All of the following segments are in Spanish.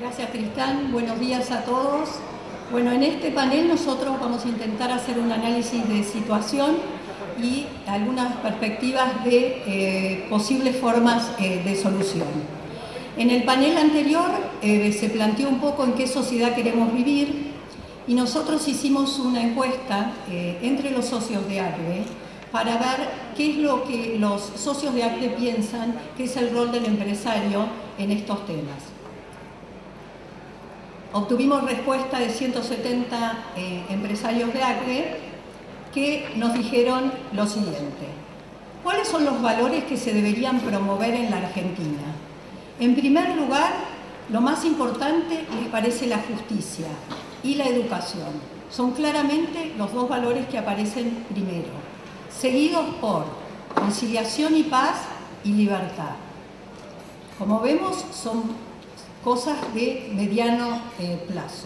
Gracias, Tristán. Buenos días a todos. Bueno, en este panel nosotros vamos a intentar hacer un análisis de situación y algunas perspectivas de posibles formas de solución. En el panel anterior se planteó un poco en qué sociedad queremos vivir y nosotros hicimos una encuesta entre los socios de ACDE para ver qué es lo que los socios de ACDE piensan que es el rol del empresario en estos temas. Obtuvimos respuesta de 170 empresarios de ACDE que nos dijeron lo siguiente: ¿cuáles son los valores que se deberían promover en la Argentina? En primer lugar, lo más importante les parece la justicia y la educación. Son claramente los dos valores que aparecen primero, seguidos por conciliación y paz y libertad. Como vemos, son cosas de mediano plazo.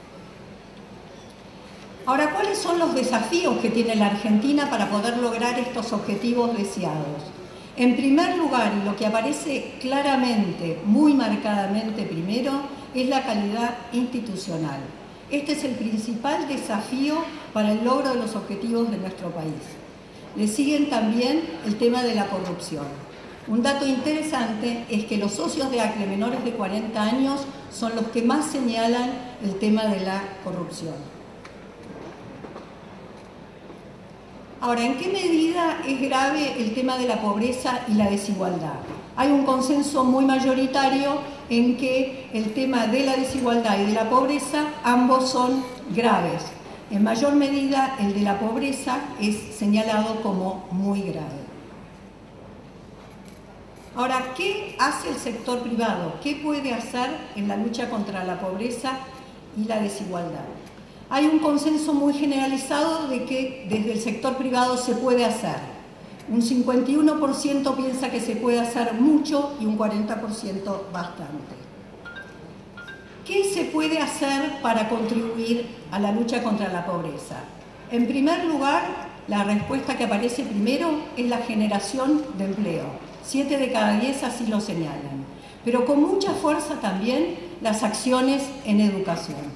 Ahora, ¿cuáles son los desafíos que tiene la Argentina para poder lograr estos objetivos deseados? En primer lugar, y lo que aparece claramente, muy marcadamente primero, es la calidad institucional. Este es el principal desafío para el logro de los objetivos de nuestro país. Le siguen también el tema de la corrupción. Un dato interesante es que los socios de ACDE menores de 40 años son los que más señalan el tema de la corrupción. Ahora, ¿en qué medida es grave el tema de la pobreza y la desigualdad? Hay un consenso muy mayoritario en que el tema de la desigualdad y de la pobreza, ambos son graves. En mayor medida, el de la pobreza es señalado como muy grave. Ahora, ¿qué hace el sector privado? ¿Qué puede hacer en la lucha contra la pobreza y la desigualdad? Hay un consenso muy generalizado de que desde el sector privado se puede hacer. Un 51% piensa que se puede hacer mucho y un 40% bastante. ¿Qué se puede hacer para contribuir a la lucha contra la pobreza? En primer lugar, la respuesta que aparece primero es la generación de empleo. 7 de cada 10 así lo señalan. Pero con mucha fuerza también las acciones en educación.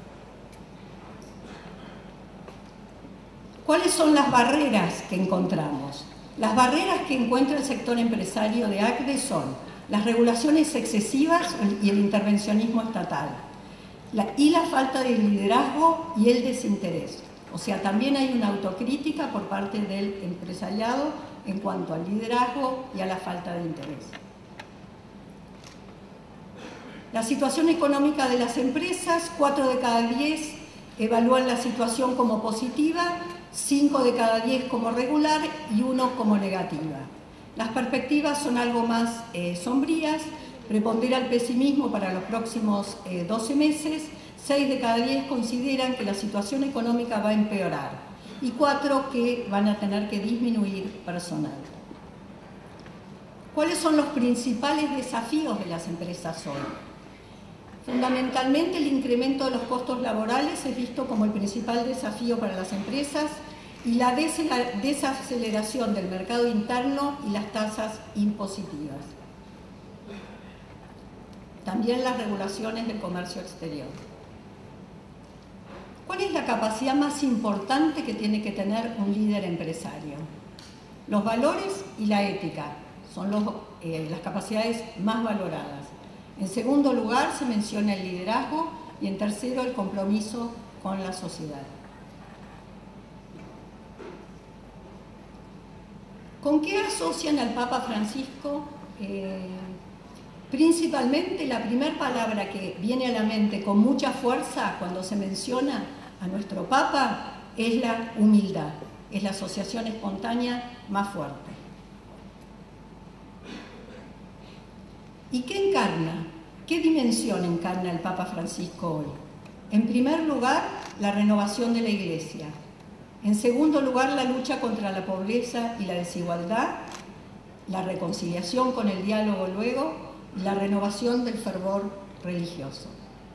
¿Cuáles son las barreras que encontramos? Las barreras que encuentra el sector empresario de ACDE son las regulaciones excesivas y el intervencionismo estatal, y la falta de liderazgo y el desinterés. O sea, también hay una autocrítica por parte del empresariado en cuanto al liderazgo y a la falta de interés. La situación económica de las empresas: 4 de cada 10 evalúan la situación como positiva, 5 de cada 10 como regular y 1 como negativa. Las perspectivas son algo más sombrías, prepondera el pesimismo para los próximos 12 meses, 6 de cada 10 consideran que la situación económica va a empeorar y 4 que van a tener que disminuir personal. ¿Cuáles son los principales desafíos de las empresas hoy? Fundamentalmente, el incremento de los costos laborales es visto como el principal desafío para las empresas y la desaceleración del mercado interno y las tasas impositivas. También las regulaciones del comercio exterior. ¿Cuál es la capacidad más importante que tiene que tener un líder empresario? Los valores y la ética son las capacidades más valoradas. En segundo lugar se menciona el liderazgo y en tercero el compromiso con la sociedad. ¿Con qué asocian al Papa Francisco? Principalmente la primera palabra que viene a la mente con mucha fuerza cuando se menciona a nuestro Papa es la humildad, es la asociación espontánea más fuerte. ¿Y qué encarna? ¿Qué dimensión encarna el Papa Francisco hoy? En primer lugar, la renovación de la Iglesia. En segundo lugar, la lucha contra la pobreza y la desigualdad, la reconciliación con el diálogo luego, y la renovación del fervor religioso.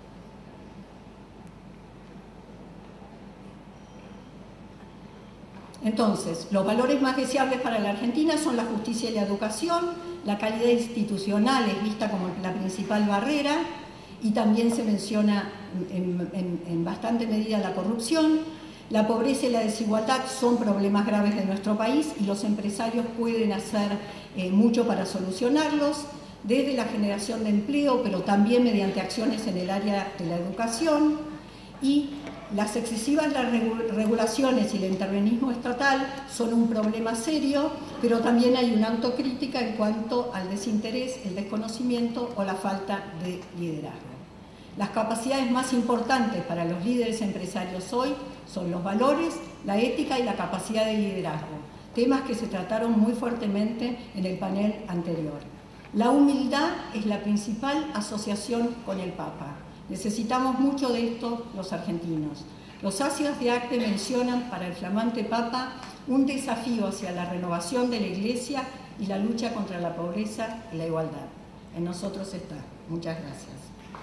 Entonces, los valores más deseables para la Argentina son la justicia y la educación, la calidad institucional es vista como la principal barrera y también se menciona en bastante medida la corrupción. La pobreza y la desigualdad son problemas graves de nuestro país y los empresarios pueden hacer mucho para solucionarlos, desde la generación de empleo, pero también mediante acciones en el área de la educación. Y las excesivas regulaciones y el intervencionismo estatal son un problema serio, pero también hay una autocrítica en cuanto al desinterés, el desconocimiento o la falta de liderazgo. Las capacidades más importantes para los líderes empresarios hoy son los valores, la ética y la capacidad de liderazgo, temas que se trataron muy fuertemente en el panel anterior. La humildad es la principal asociación con el Papa. Necesitamos mucho de esto los argentinos. Los sacios de acte mencionan para el flamante Papa un desafío hacia la renovación de la Iglesia y la lucha contra la pobreza y la igualdad. En nosotros está. Muchas gracias.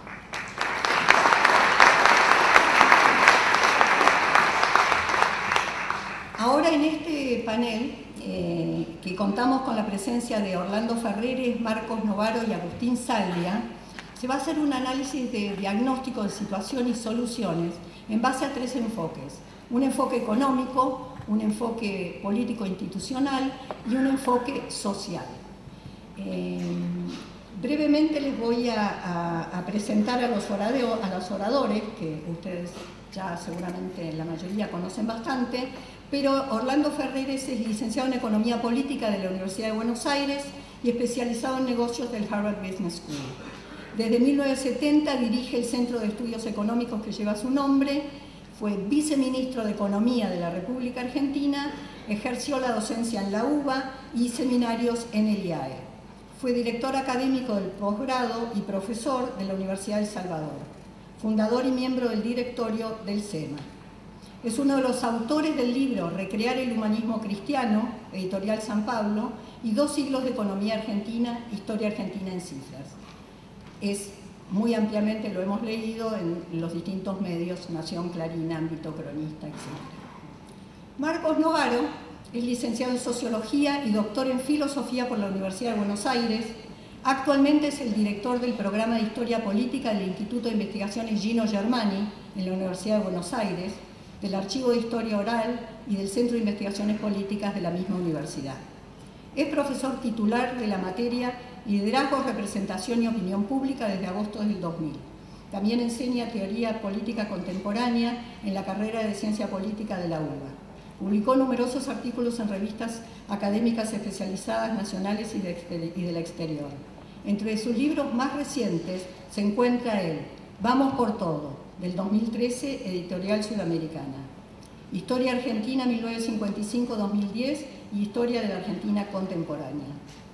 Ahora en este panel, que contamos con la presencia de Orlando Ferreres, Marcos Novaro y Agustín Salvia, se va a hacer un análisis de diagnóstico de situación y soluciones en base a tres enfoques. Un enfoque económico, un enfoque político-institucional y un enfoque social. Brevemente les voy a presentar a los oradores, que ustedes ya seguramente la mayoría conocen bastante, pero Orlando Ferreres es licenciado en Economía Política de la Universidad de Buenos Aires y especializado en negocios del Harvard Business School. Desde 1970 dirige el Centro de Estudios Económicos que lleva su nombre, fue viceministro de Economía de la República Argentina, ejerció la docencia en la UBA y seminarios en el IAE. Fue director académico del posgrado y profesor de la Universidad de El Salvador, fundador y miembro del directorio del SEMA. Es uno de los autores del libro Recrear el humanismo cristiano, editorial San Pablo, y 2 siglos de economía argentina, historia argentina en cifras. Es muy ampliamente, lo hemos leído en los distintos medios, Nación, Clarín, Ámbito, Cronista, etc. Marcos Novaro es licenciado en Sociología y doctor en Filosofía por la Universidad de Buenos Aires. Actualmente es el director del programa de Historia Política del Instituto de Investigaciones Gino Germani en la Universidad de Buenos Aires, del Archivo de Historia Oral y del Centro de Investigaciones Políticas de la misma universidad. Es profesor titular de la materia Liderazgo, Representación y Opinión Pública desde agosto del 2000. También enseña Teoría Política Contemporánea en la carrera de Ciencia Política de la UBA. Publicó numerosos artículos en revistas académicas especializadas nacionales y del exterior. Entre sus libros más recientes se encuentra el Vamos por Todo, del 2013, editorial Sudamericana. Historia Argentina 1955-2010 y Historia de la Argentina Contemporánea.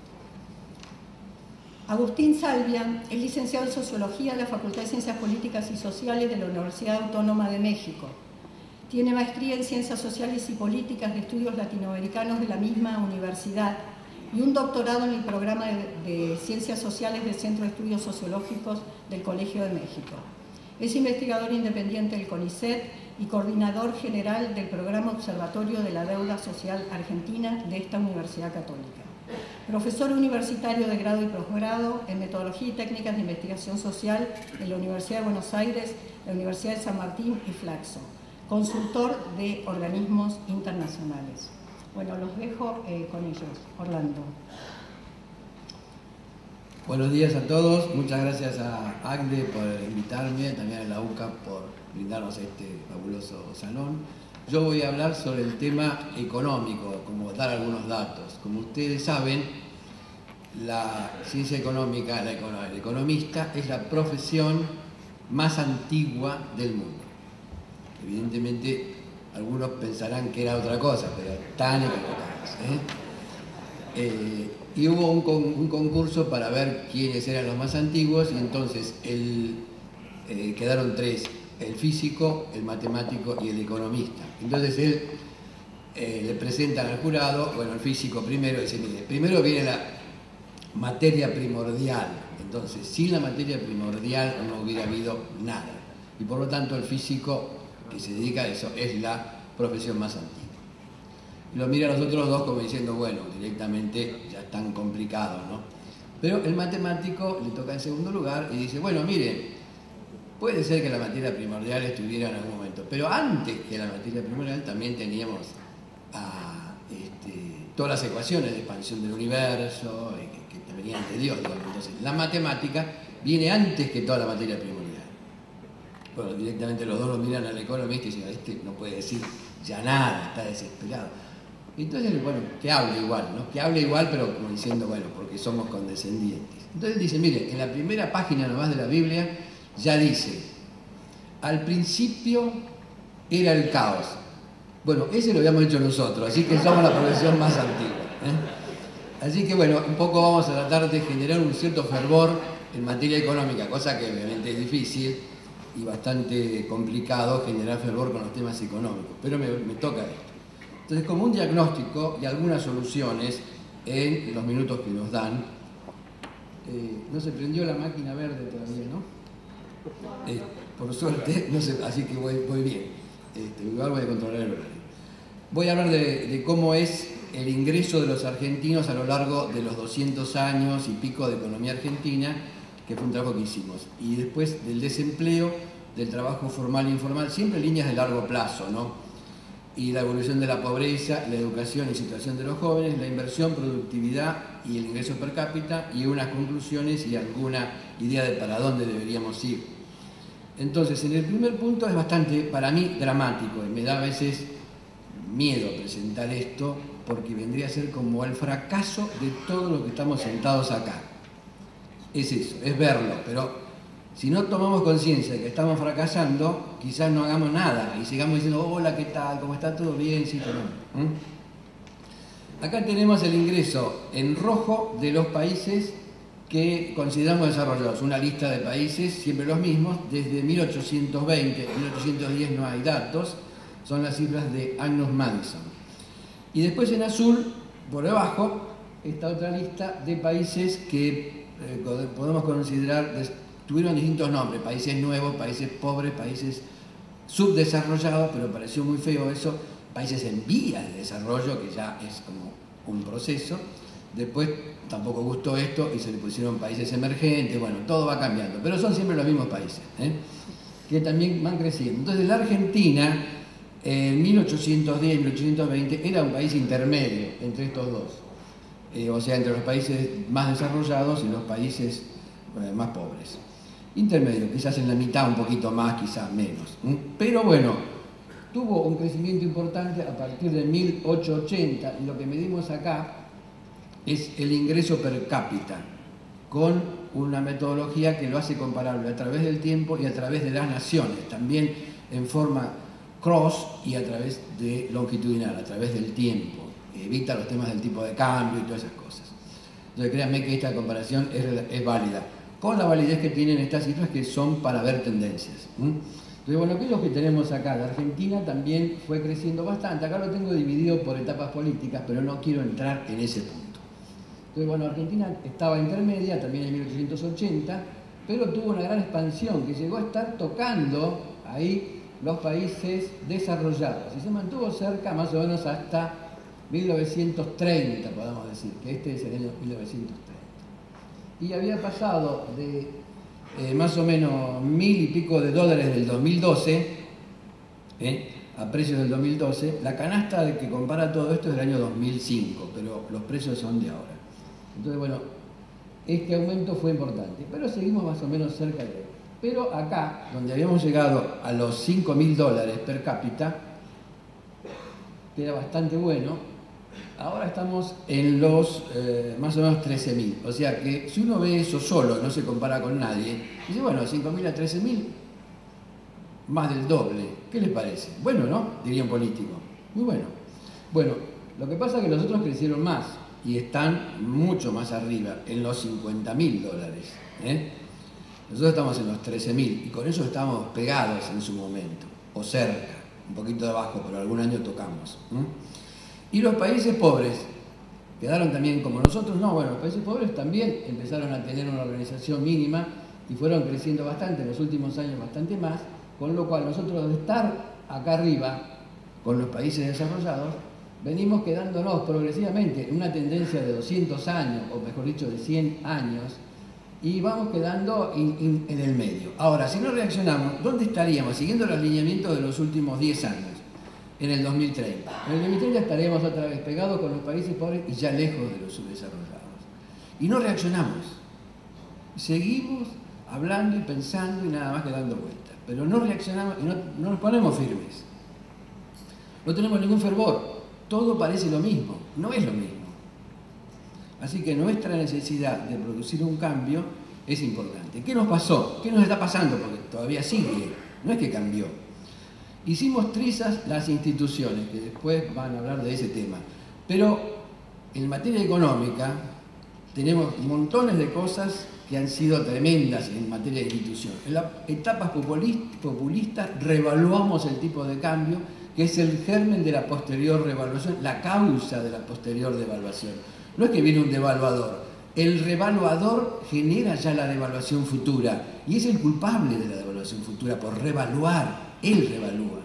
Agustín Salvia es licenciado en Sociología de la Facultad de Ciencias Políticas y Sociales de la Universidad Autónoma de México. Tiene maestría en Ciencias Sociales y Políticas de Estudios Latinoamericanos de la misma universidad y un doctorado en el programa de Ciencias Sociales del Centro de Estudios Sociológicos del Colegio de México. Es investigador independiente del CONICET y coordinador general del Programa Observatorio de la Deuda Social Argentina de esta Universidad Católica. Profesor universitario de grado y posgrado en Metodología y Técnicas de Investigación Social en la Universidad de Buenos Aires, la Universidad de San Martín y Flaxo. Consultor de organismos internacionales. Bueno, los dejo con ellos. Orlando. Buenos días a todos, muchas gracias a ACDE por invitarme, también a la UCA por brindarnos este fabuloso salón. Yo voy a hablar sobre el tema económico, como dar algunos datos. Como ustedes saben, la ciencia económica, el economista, es la profesión más antigua del mundo. Evidentemente, algunos pensarán que era otra cosa, pero tan equivocados. Y hubo un concurso para ver quiénes eran los más antiguos, y entonces quedaron 3, el físico, el matemático y el economista. Entonces él le presentan al jurado, bueno, el físico primero, dice, mire, primero viene la materia primordial, entonces sin la materia primordial no hubiera habido nada, y por lo tanto el físico que se dedica a eso es la profesión más antigua. Y lo mira a los otros dos como diciendo, bueno, directamente ya es tan complicado, ¿no? Pero el matemático le toca en segundo lugar y dice, bueno, mire, Puede ser que la materia primordial estuviera en algún momento, pero antes que la materia primordial también teníamos todas las ecuaciones de expansión del universo, que venían de Dios, digamos. Entonces, la matemática viene antes que toda la materia primordial. Bueno, directamente los dos lo miran al economista y dicen, este no puede decir ya nada, está desesperado. Entonces, bueno, que hable igual, ¿no? Que hable igual, pero como diciendo, bueno, porque somos condescendientes. Entonces dice, mire, en la primera página nomás de la Biblia ya dice, al principio era el caos. Bueno, ese lo habíamos hecho nosotros, así que somos la profesión más antigua, ¿eh? Así que bueno, un poco vamos a tratar de generar un cierto fervor en materia económica, cosa que obviamente es difícil y bastante complicado generar fervor con los temas económicos, pero me toca esto. Entonces, como un diagnóstico y algunas soluciones en los minutos que nos dan. No se prendió la máquina verde todavía, ¿no? Por suerte, no sé, así que voy bien. Igual voy a controlar el horario. Voy a hablar de cómo es el ingreso de los argentinos a lo largo de los 200 años y pico de economía argentina, que fue un trabajo que hicimos. Y después del desempleo, del trabajo formal e informal, siempre líneas de largo plazo, ¿no? Y la evolución de la pobreza, la educación y situación de los jóvenes, la inversión, productividad y el ingreso per cápita, y unas conclusiones y alguna idea de para dónde deberíamos ir. Entonces, en el primer punto es bastante, para mí, dramático, y me da a veces miedo presentar esto, porque vendría a ser como el fracaso de todos los que estamos sentados acá. Es eso, es verlo, pero si no tomamos conciencia de que estamos fracasando, quizás no hagamos nada y sigamos diciendo, hola, ¿qué tal? ¿Cómo está? ¿Todo bien? Sí, todo bien. Acá tenemos el ingreso en rojo de los países que consideramos desarrollados. Una lista de países, siempre los mismos, desde 1820, 1810 no hay datos, son las cifras de Angus Madison. Y después en azul, por debajo, está otra lista de países que podemos considerar tuvieron distintos nombres, países nuevos, países pobres, países subdesarrollados, pero pareció muy feo eso, países en vías de desarrollo, que ya es como un proceso. Después tampoco gustó esto y se le pusieron países emergentes, bueno, todo va cambiando, pero son siempre los mismos países, que también van creciendo. Entonces la Argentina, en 1810, 1820, era un país intermedio entre estos dos, o sea, entre los países más desarrollados y los países más pobres. Intermedio, quizás en la mitad un poquito más, quizás menos. Pero bueno, tuvo un crecimiento importante a partir de 1880 y lo que medimos acá es el ingreso per cápita, con una metodología que lo hace comparable a través del tiempo y a través de las naciones, también en forma cross y a través de longitudinal, a través del tiempo. Evita los temas del tipo de cambio y todas esas cosas. Entonces créanme que esta comparación es válida, con la validez que tienen estas cifras que son para ver tendencias. Entonces, bueno, ¿qué es lo que tenemos acá? La Argentina también fue creciendo bastante. Acá lo tengo dividido por etapas políticas, pero no quiero entrar en ese punto. Entonces, bueno, Argentina estaba intermedia, también en 1880, pero tuvo una gran expansión que llegó a estar tocando ahí los países desarrollados y se mantuvo cerca más o menos hasta 1930, podemos decir, que este es el año 1930. Y había pasado de más o menos 1000 y pico de dólares del 2012, a precios del 2012, la canasta de que compara todo esto es del año 2005, pero los precios son de ahora. Entonces, bueno, este aumento fue importante, pero seguimos más o menos cerca de él. Pero acá, donde habíamos llegado a los $5.000 per cápita, que era bastante bueno, ahora estamos en los más o menos 13.000. O sea que si uno ve eso solo, no se compara con nadie, dice, bueno, 5.000 a 13.000, más del doble. ¿Qué les parece? Bueno, ¿no? Diría un político. Muy bueno. Bueno, lo que pasa es que los otros crecieron más y están mucho más arriba, en los $50.000. Nosotros estamos en los 13.000 y con eso estamos pegados en su momento, o cerca, un poquito de abajo, pero algún año tocamos. Y los países pobres quedaron también como nosotros. No, bueno, los países pobres también empezaron a tener una organización mínima y fueron creciendo bastante, en los últimos años bastante más, con lo cual nosotros de estar acá arriba con los países desarrollados, venimos quedándonos progresivamente en una tendencia de 200 años, o mejor dicho, de 100 años, y vamos quedando en el medio. Ahora, si no reaccionamos, ¿dónde estaríamos? Siguiendo los lineamientos de los últimos 10 años, en el 2030. En el 2030 estaremos otra vez pegados con los países pobres y ya lejos de los subdesarrollados. Y no reaccionamos. Seguimos hablando y pensando y nada más que dando vueltas. Pero no reaccionamos y no nos ponemos firmes. No tenemos ningún fervor. Todo parece lo mismo. No es lo mismo. Así que nuestra necesidad de producir un cambio es importante. ¿Qué nos pasó? ¿Qué nos está pasando? Porque todavía sigue. No es que cambió. Hicimos trizas las instituciones, que después van a hablar de ese tema. Pero en materia económica tenemos montones de cosas que han sido tremendas en materia de institución. En las etapas populistas revaluamos el tipo de cambio, que es el germen de la posterior revaluación, la causa de la posterior devaluación. No es que viene un devaluador, el revaluador genera ya la devaluación futura y es el culpable de la devaluación futura por revaluar, él revalúa.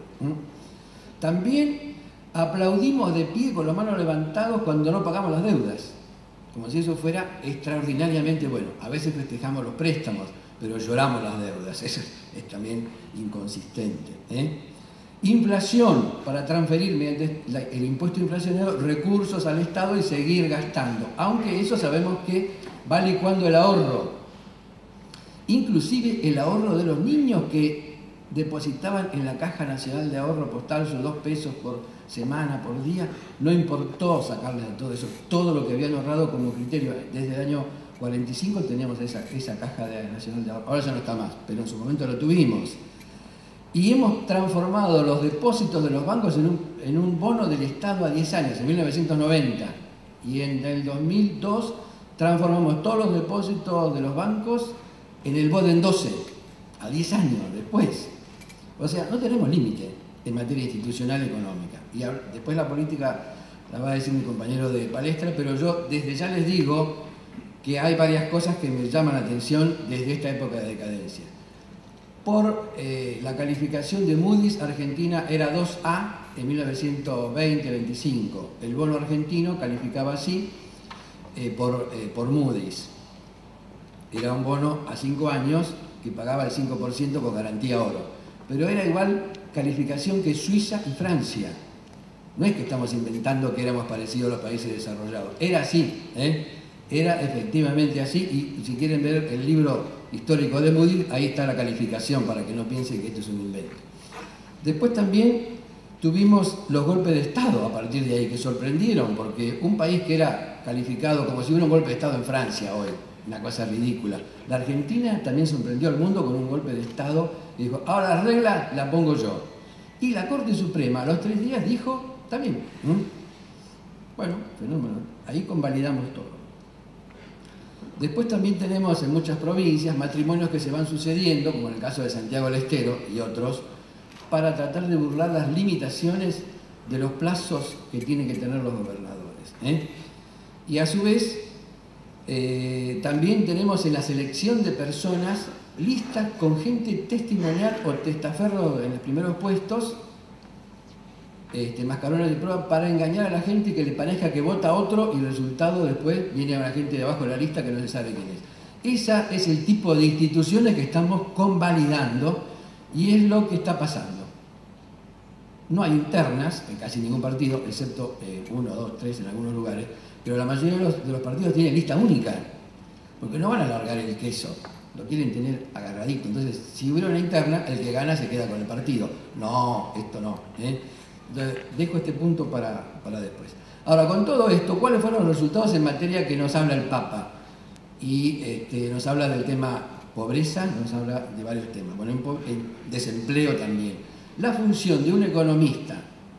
También aplaudimos de pie con las manos levantadas cuando no pagamos las deudas, como si eso fuera extraordinariamente bueno. A veces festejamos los préstamos, pero lloramos las deudas, eso es también inconsistente. Inflación, para transferir mediante el impuesto inflacionario recursos al Estado y seguir gastando, aunque eso sabemos que va licuando el ahorro, inclusive el ahorro de los niños que depositaban en la Caja Nacional de Ahorro Postal sus 2 pesos por semana, por día, no importó sacarles de todo eso, todo lo que habían ahorrado como criterio. Desde el año 45 teníamos esa Caja Nacional de Ahorro, ahora ya no está más, pero en su momento lo tuvimos. Y hemos transformado los depósitos de los bancos en un bono del Estado a 10 años, en 1990. Y en el 2002 transformamos todos los depósitos de los bancos en el BOD en 12, a 10 años después. O sea, no tenemos límite en materia institucional económica. Y después la política la va a decir mi compañero de palestra, pero yo desde ya les digo que hay varias cosas que me llaman la atención desde esta época de decadencia. Por la calificación de Moody's, Argentina era 2A en 1920-25. El bono argentino calificaba así por Moody's. Era un bono a 5 años que pagaba el 5% con garantía oro. Pero era igual calificación que Suiza y Francia. No es que estamos inventando que éramos parecidos a los países desarrollados. Era así, era efectivamente así. Y si quieren ver el libro histórico de Moody's, ahí está la calificación para que no piensen que esto es un invento. Después también tuvimos los golpes de Estado a partir de ahí, que sorprendieron, porque un país que era calificado como si hubiera un golpe de Estado en Francia hoy, una cosa ridícula. La Argentina también sorprendió al mundo con un golpe de Estado y dijo, ahora la regla la pongo yo. Y la Corte Suprema a los 3 días dijo, está bien. Bueno, fenómeno. Ahí convalidamos todo. Después también tenemos en muchas provincias matrimonios que se van sucediendo, como en el caso de Santiago del Estero y otros, para tratar de burlar las limitaciones de los plazos que tienen que tener los gobernadores. Y a su vez, también tenemos en la selección de personas listas con gente testimonial o testaferro en los primeros puestos, mascarones de prueba para engañar a la gente que le parezca que vota a otro y el resultado después viene a la gente de abajo de la lista que no se sabe quién es. Ese es el tipo de instituciones que estamos convalidando y es lo que está pasando. No hay internas en casi ningún partido, excepto 1, 2, 3 en algunos lugares, pero la mayoría de los partidos tienen lista única, porque no van a alargar el queso, lo quieren tener agarradito. Entonces, si hubiera una interna, el que gana se queda con el partido. No, esto no. Dejo este punto para después. Ahora, con todo esto, ¿cuáles fueron los resultados en materia que nos habla el Papa? Y nos habla del tema pobreza, nos habla de varios temas. Bueno, en desempleo también. La función de un economista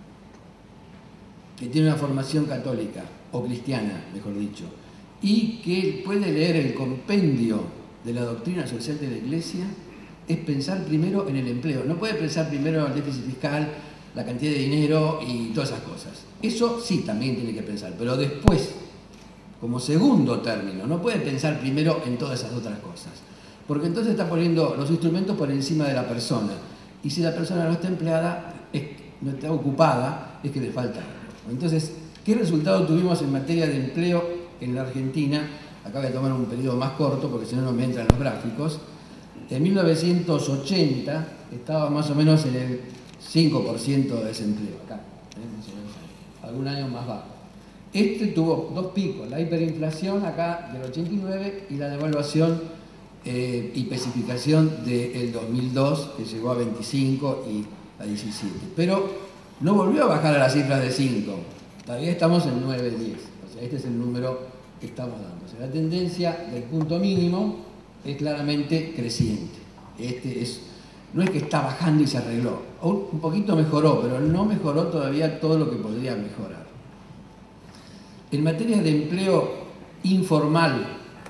que tiene una formación católica, o cristiana, mejor dicho, y que puede leer el compendio de la doctrina social de la Iglesia, es pensar primero en el empleo. No puede pensar primero en el déficit fiscal, la cantidad de dinero y todas esas cosas. Eso sí también tiene que pensar, pero después, como segundo término, no puede pensar primero en todas esas otras cosas, porque entonces está poniendo los instrumentos por encima de la persona, y si la persona no está empleada, no está ocupada, es que le falta algo. Entonces, ¿qué resultado tuvimos en materia de empleo en la Argentina Acá voy a tomar un periodo más corto porque si no me entran los gráficos. En 1980 estaba más o menos en el 5% de desempleo, acá, más o menos, algún año más bajo. Este tuvo dos picos, la hiperinflación acá del 89 y la devaluación y especificación del 2002, que llegó a 25 y a 17. Pero no volvió a bajar a las cifras de 5, todavía estamos en 9, 10. O sea, este es el número que estamos dando. O sea, la tendencia del punto mínimo es claramente creciente. No es que está bajando y se arregló. Un poquito mejoró, pero no mejoró todavía todo lo que podría mejorar. En materia de empleo informal,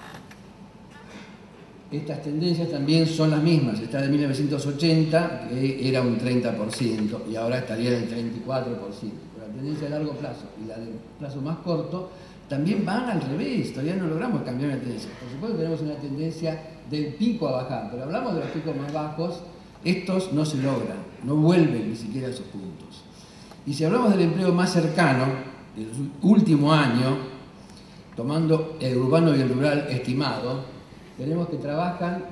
estas tendencias también son las mismas. Está de 1980, que era un 30%, y ahora estaría en el 34%. Pero la tendencia a largo plazo y la de plazo más corto también van al revés. Todavía no logramos cambiar la tendencia. Por supuesto tenemos una tendencia del pico a bajar, pero hablamos de los picos más bajos, estos no se logran, no vuelven ni siquiera a esos puntos. Y si hablamos del empleo más cercano, del último año, tomando el urbano y el rural estimado, tenemos que trabajan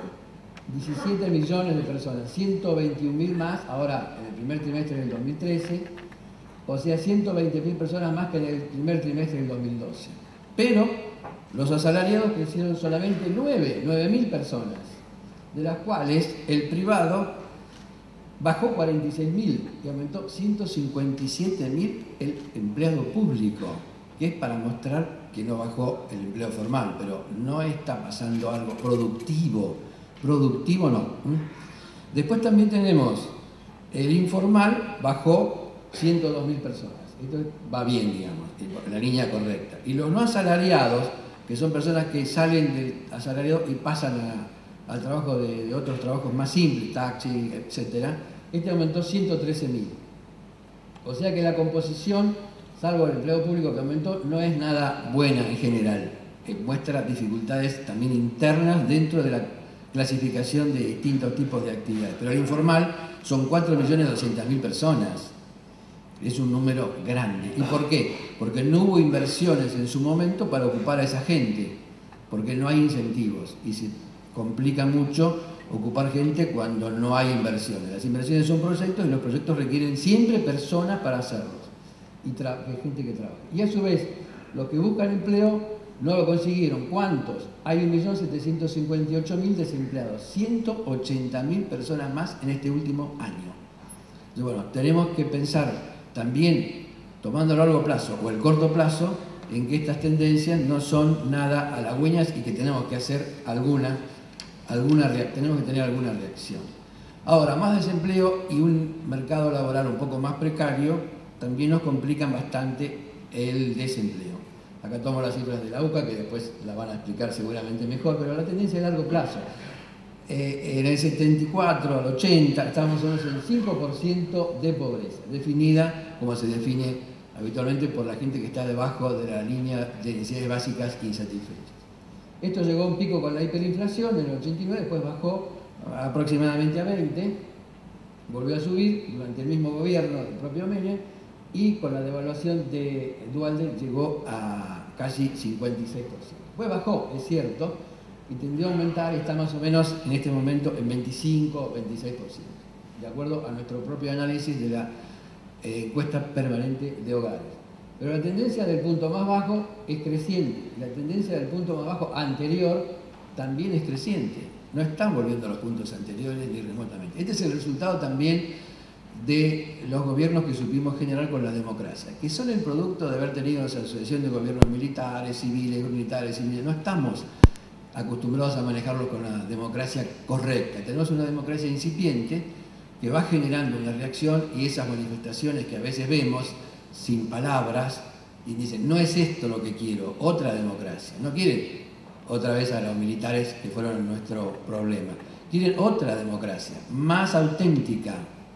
17 millones de personas, 121.000 más ahora en el primer trimestre del 2013, o sea 120.000 personas más que en el primer trimestre del 2012. Pero los asalariados crecieron solamente 9.000 personas, de las cuales el privado bajó 46.000 y aumentó 157.000 el empleado público, que es para mostrar que no bajó el empleo formal, pero no está pasando algo productivo no. Después también tenemos el informal, bajó 102.000 personas, esto va bien, digamos, en la línea correcta. Y los no asalariados, que son personas que salen del asalariado y pasan al trabajo de otros trabajos más simples, taxi, etcétera, este aumentó 113.000. O sea que la composición, salvo el empleo público que aumentó, no es nada buena en general. Muestra dificultades también internas dentro de la clasificación de distintos tipos de actividades. Pero el informal son 4.200.000 personas. Es un número grande. ¿Y por qué? Porque no hubo inversiones en su momento para ocupar a esa gente, porque no hay incentivos y se complica mucho ocupar gente cuando no hay inversiones. Las inversiones son proyectos y los proyectos requieren siempre personas para hacerlos y gente que trabaja. Y a su vez, los que buscan empleo no lo consiguieron. ¿Cuántos? Hay 1.758.000 desempleados, 180.000 personas más en este último año. Entonces, bueno, tenemos que pensar también, tomando a largo plazo o el corto plazo, en que estas tendencias no son nada halagüeñas y que tenemos que hacer tenemos que tener alguna reacción. Ahora, más desempleo y un mercado laboral un poco más precario también nos complican bastante el desempleo. Acá tomo las cifras de la UCA, que después la van a explicar seguramente mejor, pero la tendencia a largo plazo. En el 74 al 80 estábamos en el 5% de pobreza, definida como se define habitualmente por la gente que está debajo de la línea de necesidades básicas insatisfechas. Esto llegó a un pico con la hiperinflación en el 89, después bajó aproximadamente a 20, volvió a subir durante el mismo gobierno del propio Menem y con la devaluación de Duhalde llegó a casi 56%. Después bajó, es cierto, y tendió a aumentar y está más o menos en este momento en 25 o 26%, de acuerdo a nuestro propio análisis de la encuesta permanente de hogares. Pero la tendencia del punto más bajo es creciente, la tendencia del punto más bajo anterior también es creciente, no están volviendo a los puntos anteriores ni remotamente. Este es el resultado también de los gobiernos que supimos generar con la democracia, que son el producto de haber tenido esa asociación de gobiernos militares, civiles, no estamos acostumbrados a manejarlo con la democracia correcta. Tenemos una democracia incipiente que va generando una reacción y esas manifestaciones que a veces vemos sin palabras y dicen, no es esto lo que quiero, otra democracia. No quieren otra vez a los militares que fueron nuestro problema. Quieren otra democracia, más auténtica.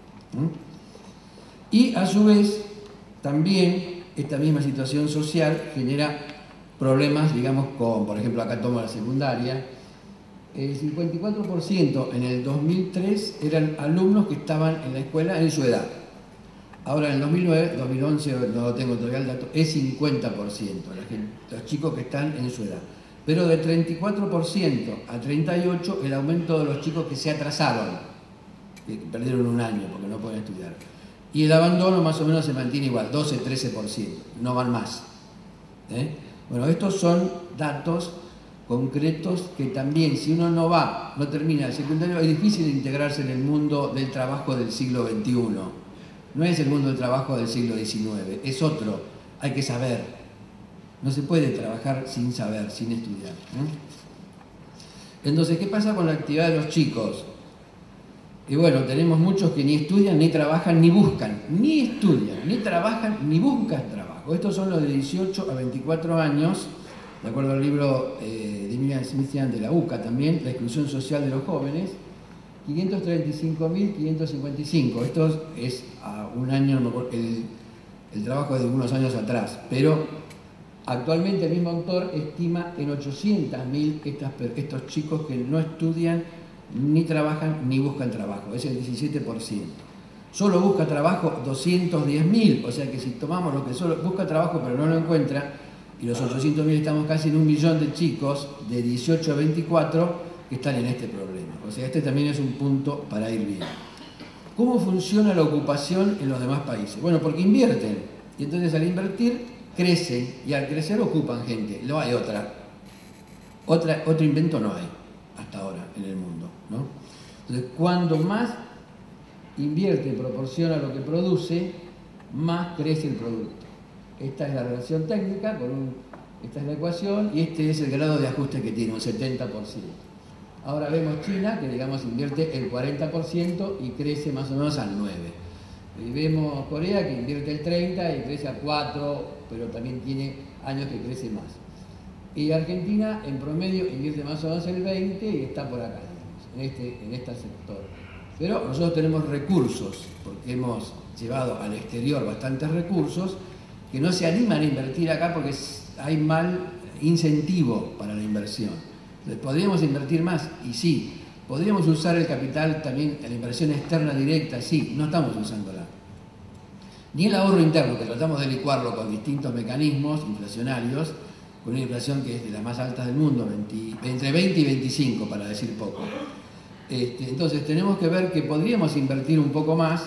Y a su vez también esta misma situación social genera problemas, digamos, con, por ejemplo, acá tomo la secundaria, el 54% en el 2003 eran alumnos que estaban en la escuela en su edad. Ahora en el 2009, 2011, no tengo todavía el dato, es 50% los chicos que están en su edad. Pero de 34% a 38% el aumento de los chicos que se atrasaron, que perdieron un año porque no pueden estudiar. Y el abandono más o menos se mantiene igual, 12-13%, no van más. Bueno, estos son datos concretos que también, si uno no termina el secundario, es difícil integrarse en el mundo del trabajo del siglo XXI. No es el mundo del trabajo del siglo XIX, es otro, hay que saber. No se puede trabajar sin saber, sin estudiar. Entonces, ¿qué pasa con la actividad de los chicos? Y bueno, tenemos muchos que ni estudian, ni trabajan, ni buscan. Ni estudian, ni trabajan, ni buscan trabajo. Estos son los de 18 a 24 años, de acuerdo al libro de Emilia Smithian de la UCA también, La exclusión social de los jóvenes, 535.555. Esto es a un año, el trabajo de unos años atrás, pero actualmente el mismo autor estima en 800.000 estos chicos que no estudian, ni trabajan, ni buscan trabajo. Es el 17%. Solo busca trabajo 210.000, o sea que si tomamos lo que solo busca trabajo pero no lo encuentra, y los 800.000 estamos casi en 1 millón de chicos de 18 a 24 que están en este problema. O sea, este también es un punto para ir bien. ¿Cómo funciona la ocupación en los demás países? Bueno, porque invierten, y entonces al invertir crecen, y al crecer ocupan gente. No hay otro invento no hay hasta ahora en el mundo, ¿no? Entonces, cuando más invierte en proporción a lo que produce, más crece el producto. Esta es la relación técnica, esta es la ecuación, y este es el grado de ajuste que tiene, un 70%. Ahora vemos China, que digamos invierte el 40% y crece más o menos al 9%. Y vemos Corea, que invierte el 30% y crece a 4%, pero también tiene años que crece más. Y Argentina, en promedio, invierte más o menos el 20% y está por acá, digamos, en este sector. Pero nosotros tenemos recursos, porque hemos llevado al exterior bastantes recursos, que no se animan a invertir acá porque hay mal incentivo para la inversión. Entonces, ¿podríamos invertir más? Y sí. ¿Podríamos usar el capital también en la inversión externa directa? Sí, no estamos usándola. Ni el ahorro interno, que tratamos de licuarlo con distintos mecanismos inflacionarios, con una inflación que es de las más altas del mundo, entre 20 y 25, para decir poco. Entonces tenemos que ver que podríamos invertir un poco más,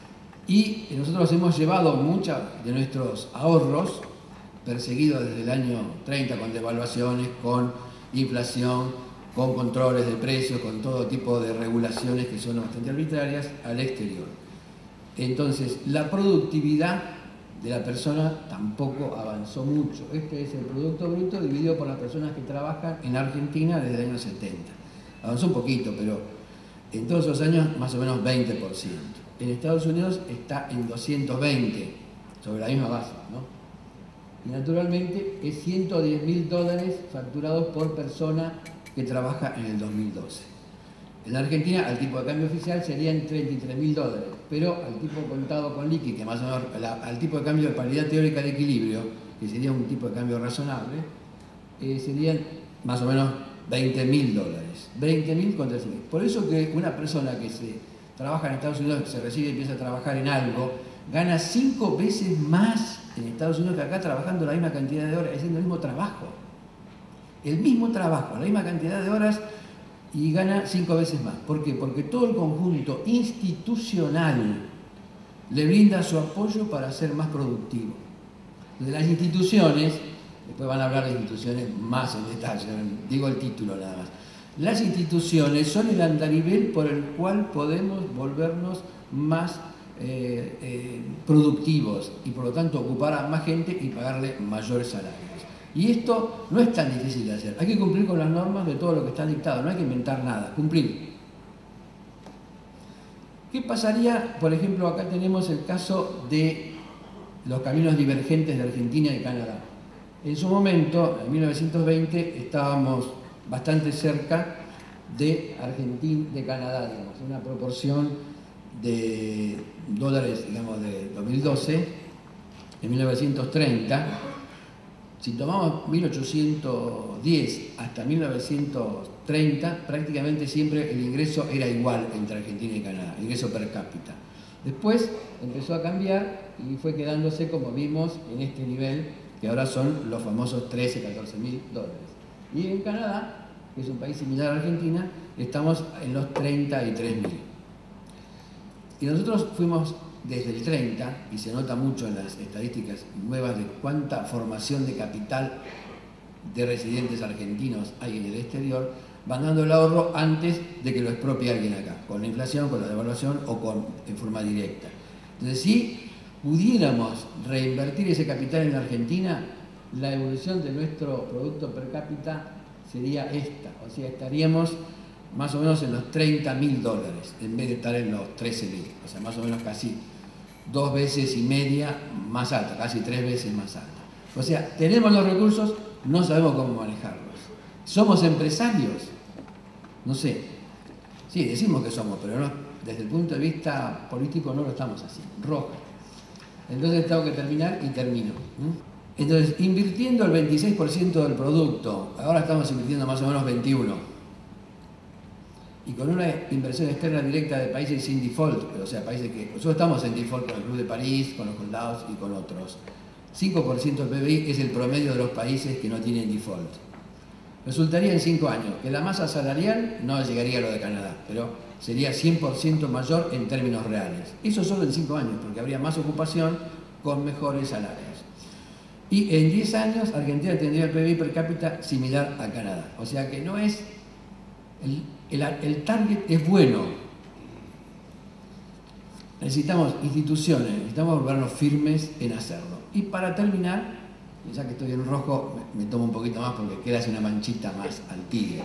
y nosotros hemos llevado muchos de nuestros ahorros, perseguidos desde el año 30, con devaluaciones, con inflación, con controles de precios, con todo tipo de regulaciones que son bastante arbitrarias, al exterior. Entonces, la productividad de la persona tampoco avanzó mucho. Este es el Producto Bruto dividido por las personas que trabajan en Argentina desde el año 70. Avanzó un poquito, pero en todos esos años más o menos 20%. En Estados Unidos está en 220, sobre la misma base, ¿no? Y naturalmente es $110.000 facturados por persona que trabaja en el 2012. En la Argentina, al tipo de cambio oficial serían $33.000, pero al tipo contado con liqui, que más o menos al tipo de cambio de paridad teórica de equilibrio, que sería un tipo de cambio razonable, serían más o menos $20.000. 20.000 contra 100.000. Por eso que una persona que trabaja en Estados Unidos, se recibe y empieza a trabajar en algo, gana 5 veces más en Estados Unidos que acá, trabajando la misma cantidad de horas, haciendo el mismo trabajo. El mismo trabajo, la misma cantidad de horas, y gana 5 veces más. ¿Por qué? Porque todo el conjunto institucional le brinda su apoyo para ser más productivo. De las instituciones, después van a hablar de instituciones más en detalle, digo el título nada más. Las instituciones son el andarivel por el cual podemos volvernos más productivos y por lo tanto ocupar a más gente y pagarle mayores salarios. Y esto no es tan difícil de hacer. Hay que cumplir con las normas de todo lo que está dictado, no hay que inventar nada, cumplir. ¿Qué pasaría? Por ejemplo, acá tenemos el caso de los caminos divergentes de Argentina y Canadá. En su momento, en 1920, estábamos bastante cerca de Argentina, de Canadá, digamos, una proporción de dólares, digamos, de 2012, en 1930. Si tomamos 1810 hasta 1930, prácticamente siempre el ingreso era igual entre Argentina y Canadá, el ingreso per cápita. Después empezó a cambiar y fue quedándose, como vimos, en este nivel, que ahora son los famosos $13.000 a $14.000. Y en Canadá, que es un país similar a Argentina, estamos en los 33.000. Y nosotros fuimos desde el 30, y se nota mucho en las estadísticas nuevas de cuánta formación de capital de residentes argentinos hay en el exterior, van dando el ahorro antes de que lo expropie alguien acá, con la inflación, con la devaluación o en forma directa. Entonces, si pudiéramos reinvertir ese capital en la Argentina, la evolución de nuestro producto per cápita sería esta, o sea, estaríamos más o menos en los $30.000, en vez de estar en los 13.000, o sea, más o menos casi 2,5 veces más alta, casi 3 veces más alta. O sea, tenemos los recursos, no sabemos cómo manejarlos. ¿Somos empresarios? No sé. Sí, decimos que somos, pero no, desde el punto de vista político no lo estamos haciendo. Roja. Entonces tengo que terminar y termino. Entonces, invirtiendo el 26% del producto, ahora estamos invirtiendo más o menos 21%. Y con una inversión externa directa de países sin default, o sea, países que nosotros estamos en default con el Club de París, con los Holdados y con otros. 5% del PBI es el promedio de los países que no tienen default. Resultaría en 5 años que la masa salarial no llegaría a lo de Canadá, pero sería 100% mayor en términos reales. Eso solo en 5 años, porque habría más ocupación con mejores salarios. Y en 10 años Argentina tendría el PBI per cápita similar a Canadá. O sea que no es... El target es bueno. Necesitamos instituciones, necesitamos volvernos firmes en hacerlo. Y para terminar, ya que estoy en rojo, me tomo un poquito más porque queda así una manchita más al tigre.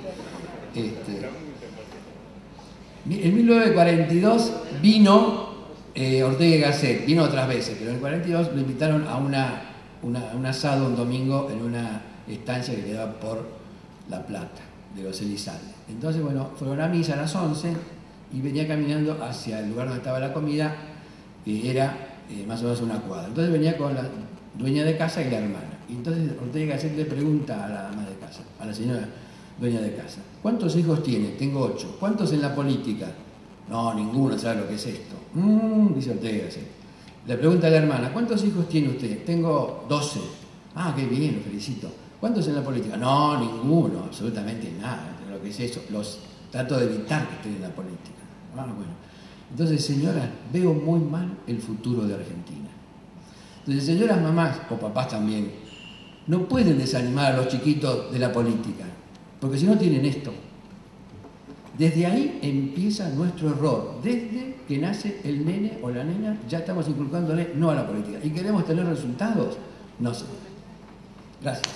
En 1942 vino Ortega y Gasset, vino otras veces, pero en el 42 lo invitaron a un asado un domingo en una estancia que quedaba por La Plata, de los Elizalde. Entonces, bueno, fueron a misa a las 11 y venía caminando hacia el lugar donde estaba la comida, que era más o menos una cuadra. Entonces venía con la dueña de casa y la hermana. Y entonces Ortega y Gasset le pregunta a la ama de casa, a la señora dueña de casa: ¿cuántos hijos tiene? Tengo 8. ¿Cuántos en la política? No, ninguno, ¿sabe lo que es esto? Dice Ortega y Gasset. Le pregunta a la hermana: ¿cuántos hijos tiene usted? Tengo 12. Ah, qué bien, lo felicito. ¿Cuántos en la política? No, ninguno, absolutamente nada. Lo que es eso, trato de evitar que estén en la política. Ah, bueno. Entonces, señoras, veo muy mal el futuro de Argentina. Entonces, señoras mamás, o papás también, no pueden desanimar a los chiquitos de la política, porque si no tienen esto. Desde ahí empieza nuestro error. Desde que nace el nene o la nena, ya estamos inculcándole no a la política. ¿Y queremos tener resultados? No sé. Gracias.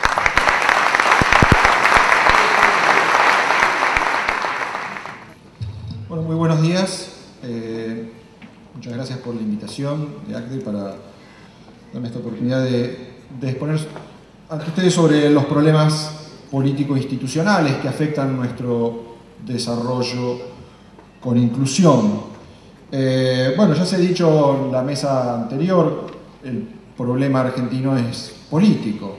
Bueno, muy buenos días. Muchas gracias por la invitación de ACDE para darme esta oportunidad de exponer ante ustedes sobre los problemas político-institucionales que afectan nuestro desarrollo con inclusión. Bueno, ya se ha dicho en la mesa anterior, el problema argentino es político.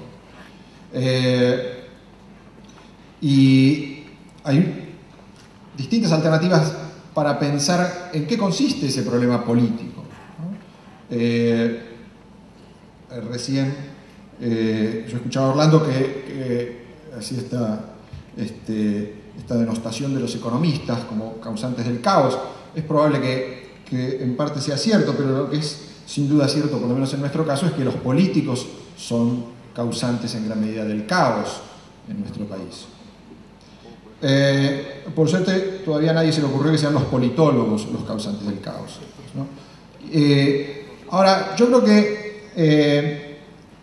Y hay distintas alternativas para pensar en qué consiste ese problema político, ¿no? Recién yo escuchaba a Orlando que hacía esta denostación de los economistas como causantes del caos. Es probable que en parte sea cierto, pero lo que es sin duda cierto, por lo menos en nuestro caso, es que los políticos son causantes en gran medida del caos en nuestro país. Por suerte, todavía a nadie se le ocurrió que sean los politólogos los causantes del caos, ¿no? Ahora, yo creo que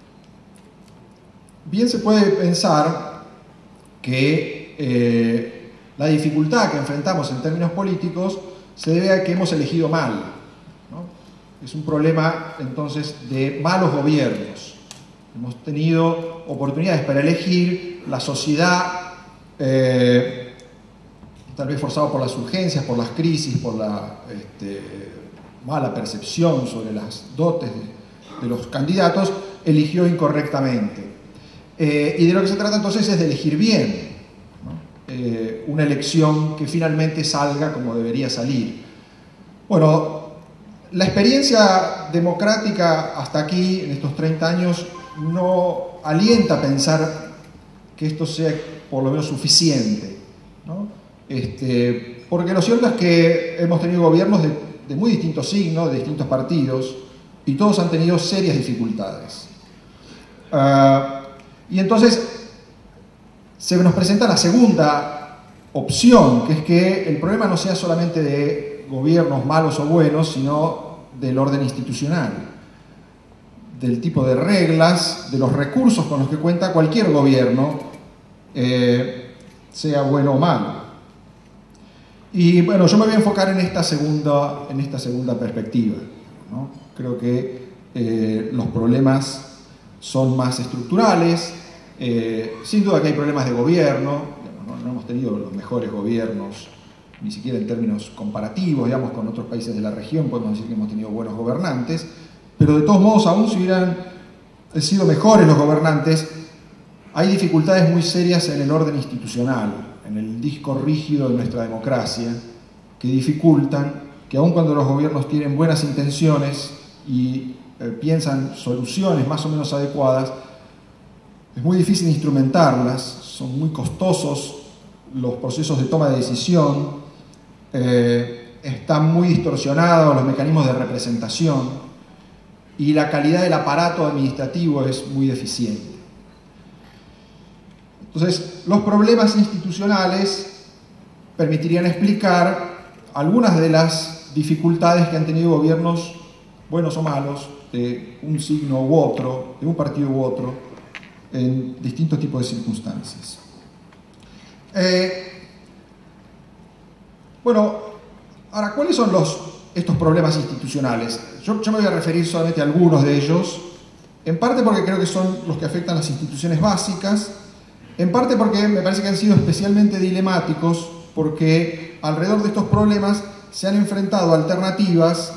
bien se puede pensar que la dificultad que enfrentamos en términos políticos se debe a que hemos elegido mal, ¿no? Es un problema, entonces, de malos gobiernos. Hemos tenido oportunidades para elegir, la sociedad, tal vez forzado por las urgencias, por las crisis, por la mala percepción sobre las dotes de los candidatos, eligió incorrectamente. Y de lo que se trata entonces es de elegir bien, ¿no? Una elección que finalmente salga como debería salir. Bueno, la experiencia democrática hasta aquí, en estos 30 años, no alienta a pensar que esto sea por lo menos suficiente, ¿no? Porque lo cierto es que hemos tenido gobiernos de muy distintos signos, de distintos partidos, y todos han tenido serias dificultades. Y entonces se nos presenta la segunda opción, que es que el problema no sea solamente de gobiernos malos o buenos, sino del orden institucional, del tipo de reglas, de los recursos con los que cuenta cualquier gobierno, sea bueno o malo. Y bueno, yo me voy a enfocar en esta segunda perspectiva, ¿no? Creo que los problemas son más estructurales. Sin duda que hay problemas de gobierno, no hemos tenido los mejores gobiernos, ni siquiera en términos comparativos, digamos, con otros países de la región podemos decir que hemos tenido buenos gobernantes, pero de todos modos, aún si hubieran sido mejores los gobernantes, hay dificultades muy serias en el orden institucional, en el disco rígido de nuestra democracia, que dificultan que aun cuando los gobiernos tienen buenas intenciones y piensan soluciones más o menos adecuadas, es muy difícil instrumentarlas, son muy costosos los procesos de toma de decisión, están muy distorsionados los mecanismos de representación y la calidad del aparato administrativo es muy deficiente. Entonces, los problemas institucionales permitirían explicar algunas de las dificultades que han tenido gobiernos buenos o malos, de un signo u otro, de un partido u otro, en distintos tipos de circunstancias. Bueno, ahora, ¿cuáles son estos problemas institucionales? Yo me voy a referir solamente a algunos de ellos, en parte porque creo que son los que afectan las instituciones básicas, en parte porque me parece que han sido especialmente dilemáticos, porque alrededor de estos problemas se han enfrentado alternativas,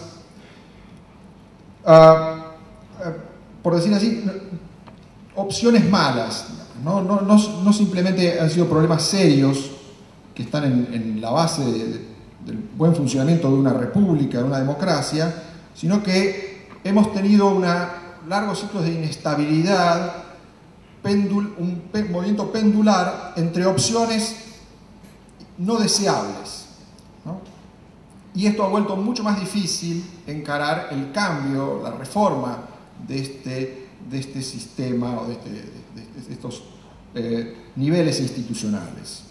por decir así, opciones malas, no simplemente han sido problemas serios que están en la base del buen funcionamiento de una república, de una democracia, sino que hemos tenido largos ciclos de inestabilidad, un movimiento pendular entre opciones no deseables, ¿no? Y esto ha vuelto mucho más difícil encarar el cambio, la reforma de este sistema o de estos niveles institucionales.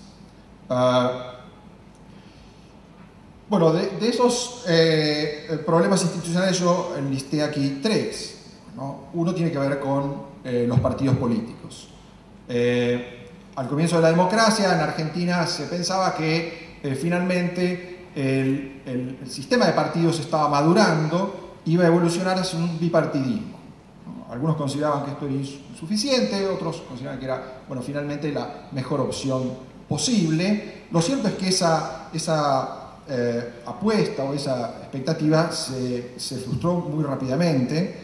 Bueno, de esos problemas institucionales yo enlisté aquí tres, ¿no? Uno tiene que ver con los partidos políticos. Al comienzo de la democracia en Argentina se pensaba que finalmente el sistema de partidos estaba madurando, iba a evolucionar hacia un bipartidismo, ¿no? Algunos consideraban que esto era insuficiente, otros consideraban que era, bueno, finalmente la mejor opción posible. Lo cierto es que esa apuesta o esa expectativa se frustró muy rápidamente,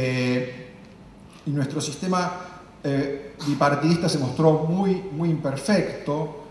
y nuestro sistema bipartidista se mostró muy imperfecto,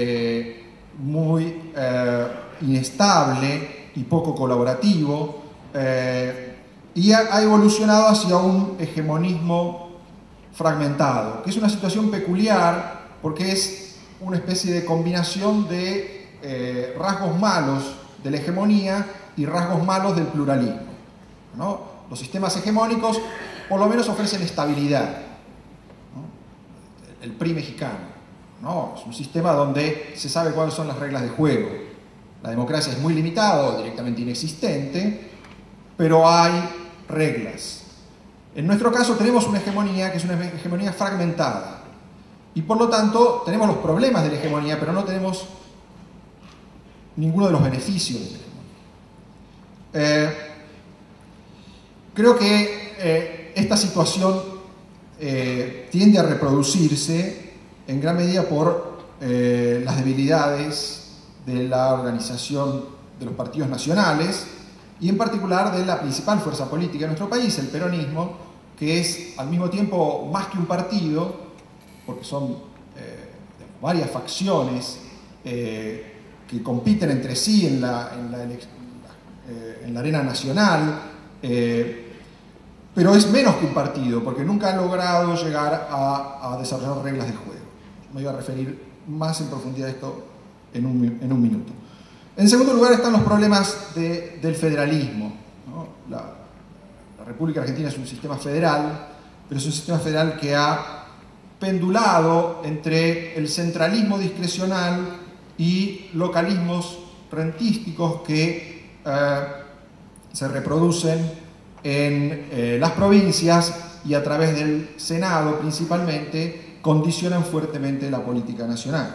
muy inestable y poco colaborativo, y ha evolucionado hacia un hegemonismo fragmentado, que es una situación peculiar porque es una especie de combinación de rasgos malos de la hegemonía y rasgos malos del pluralismo, ¿no? Los sistemas hegemónicos por lo menos ofrecen estabilidad, ¿no? El PRI mexicano, ¿no? Es un sistema donde se sabe cuáles son las reglas de juego. La democracia es muy limitada o directamente inexistente, pero hay reglas. En nuestro caso tenemos una hegemonía que es una hegemonía fragmentada, y por lo tanto tenemos los problemas de la hegemonía, pero no tenemos ninguno de los beneficios de la hegemonía. Creo que esta situación tiende a reproducirse en gran medida por las debilidades de la organización de los partidos nacionales y en particular de la principal fuerza política de nuestro país, el peronismo, que es al mismo tiempo más que un partido, porque son varias facciones que compiten entre sí en la arena nacional, pero es menos que un partido, porque nunca han logrado llegar a desarrollar reglas de juego. me voy a referir más en profundidad a esto en un minuto. En segundo lugar están los problemas del federalismo, ¿no? La República Argentina es un sistema federal, pero es un sistema federal que ha pendulado entre el centralismo discrecional y localismos rentísticos que se reproducen en las provincias y a través del Senado principalmente condicionan fuertemente la política nacional.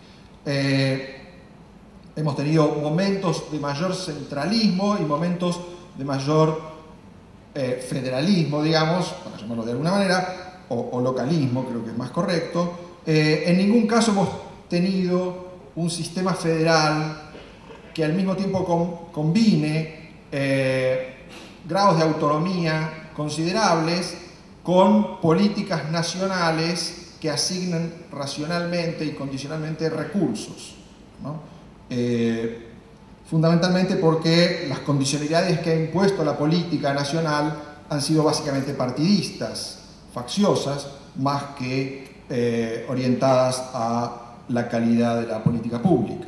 Hemos tenido momentos de mayor centralismo y momentos de mayor federalismo, digamos, para llamarlo de alguna manera, o localismo, creo que es más correcto. En ningún caso hemos tenido un sistema federal que al mismo tiempo combine grados de autonomía considerables con políticas nacionales que asignan racionalmente y condicionalmente recursos, ¿no? Fundamentalmente porque las condicionalidades que ha impuesto la política nacional han sido básicamente partidistas, facciosas, más que orientadas a la calidad de la política pública.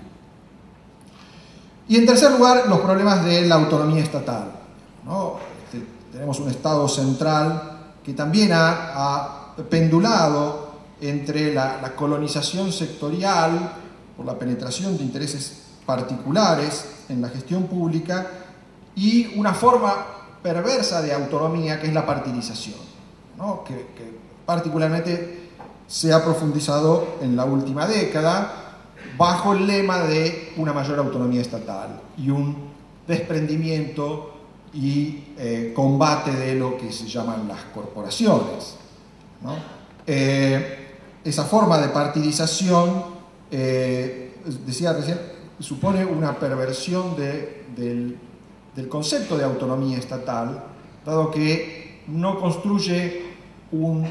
Y en tercer lugar, los problemas de la autonomía estatal, ¿no? Tenemos un Estado central que también ha pendulado entre la colonización sectorial por la penetración de intereses particulares en la gestión pública y una forma perversa de autonomía que es la partidización, ¿no? que particularmente se ha profundizado en la última década bajo el lema de una mayor autonomía estatal y un desprendimiento y combate de lo que se llaman las corporaciones, ¿no? Esa forma de partidización, decía recién, supone una perversión del concepto de autonomía estatal, dado que no construye un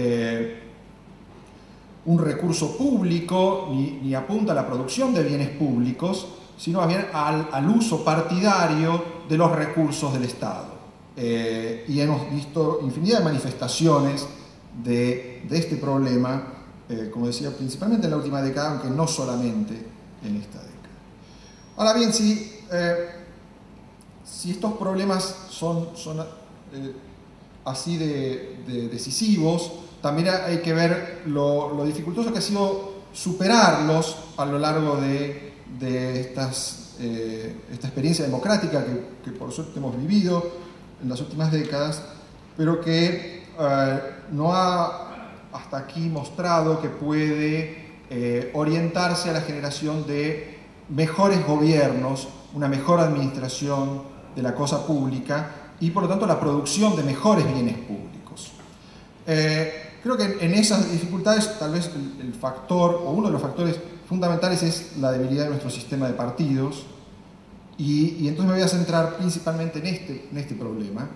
recurso público ni apunta a la producción de bienes públicos, sino más bien al uso partidario de los recursos del Estado. Y hemos visto infinidad de manifestaciones de este problema, como decía, principalmente en la última década, aunque no solamente en esta década. Ahora bien, si estos problemas son así de decisivos, también hay que ver lo dificultoso que ha sido superarlos a lo largo de esta experiencia democrática que por suerte hemos vivido en las últimas décadas, pero que no ha hasta aquí mostrado que puede orientarse a la generación de mejores gobiernos, una mejor administración de la cosa pública y por lo tanto la producción de mejores bienes públicos. Creo que en esas dificultades tal vez el factor o uno de los factores fundamentales es la debilidad de nuestro sistema de partidos y entonces me voy a centrar principalmente en este problema,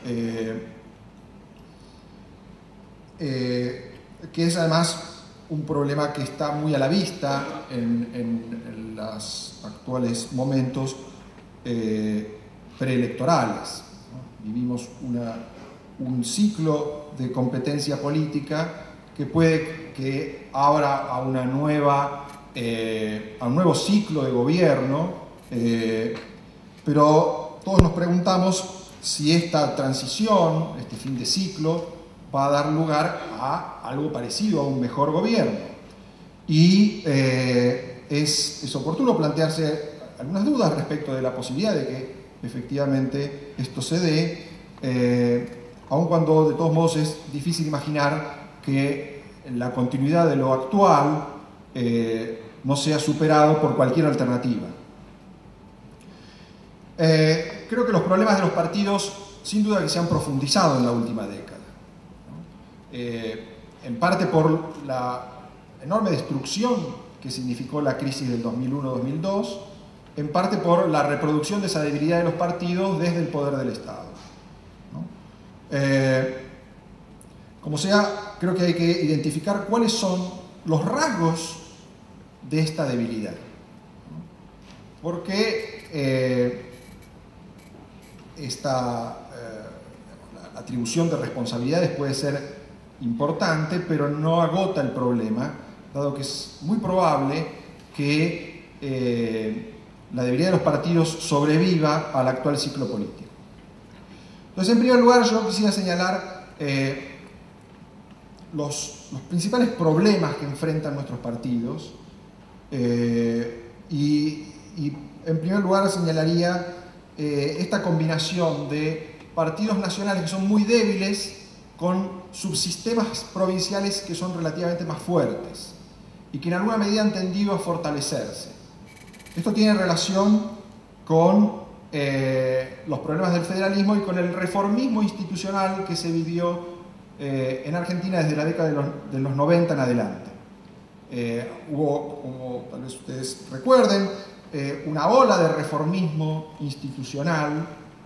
que es además un problema que está muy a la vista en los actuales momentos preelectorales, ¿no? Vivimos un ciclo de competencia política que puede que abra a un nuevo ciclo de gobierno, pero todos nos preguntamos si esta transición, este fin de ciclo, va a dar lugar a algo parecido a un mejor gobierno. Y es oportuno plantearse algunas dudas respecto de la posibilidad de que efectivamente esto se dé, aun cuando de todos modos es difícil imaginar que la continuidad de lo actual no sea superado por cualquier alternativa. Creo que los problemas de los partidos sin duda que se han profundizado en la última década, ¿no? En parte por la enorme destrucción que significó la crisis del 2001-2002, en parte por la reproducción de esa debilidad de los partidos desde el poder del Estado, ¿no? Como sea, creo que hay que identificar cuáles son los rasgos de esta debilidad, ¿no? Porque esta la atribución de responsabilidades puede ser importante, pero no agota el problema, dado que es muy probable que la debilidad de los partidos sobreviva al actual ciclo político. Entonces, en primer lugar, yo quisiera señalar los principales problemas que enfrentan nuestros partidos y en primer lugar señalaría esta combinación de partidos nacionales que son muy débiles con subsistemas provinciales que son relativamente más fuertes y que en alguna medida han tendido a fortalecerse. Esto tiene relación con los problemas del federalismo y con el reformismo institucional que se vivió en Argentina desde la década de los 90 en adelante. Hubo, como tal vez ustedes recuerden, una ola de reformismo institucional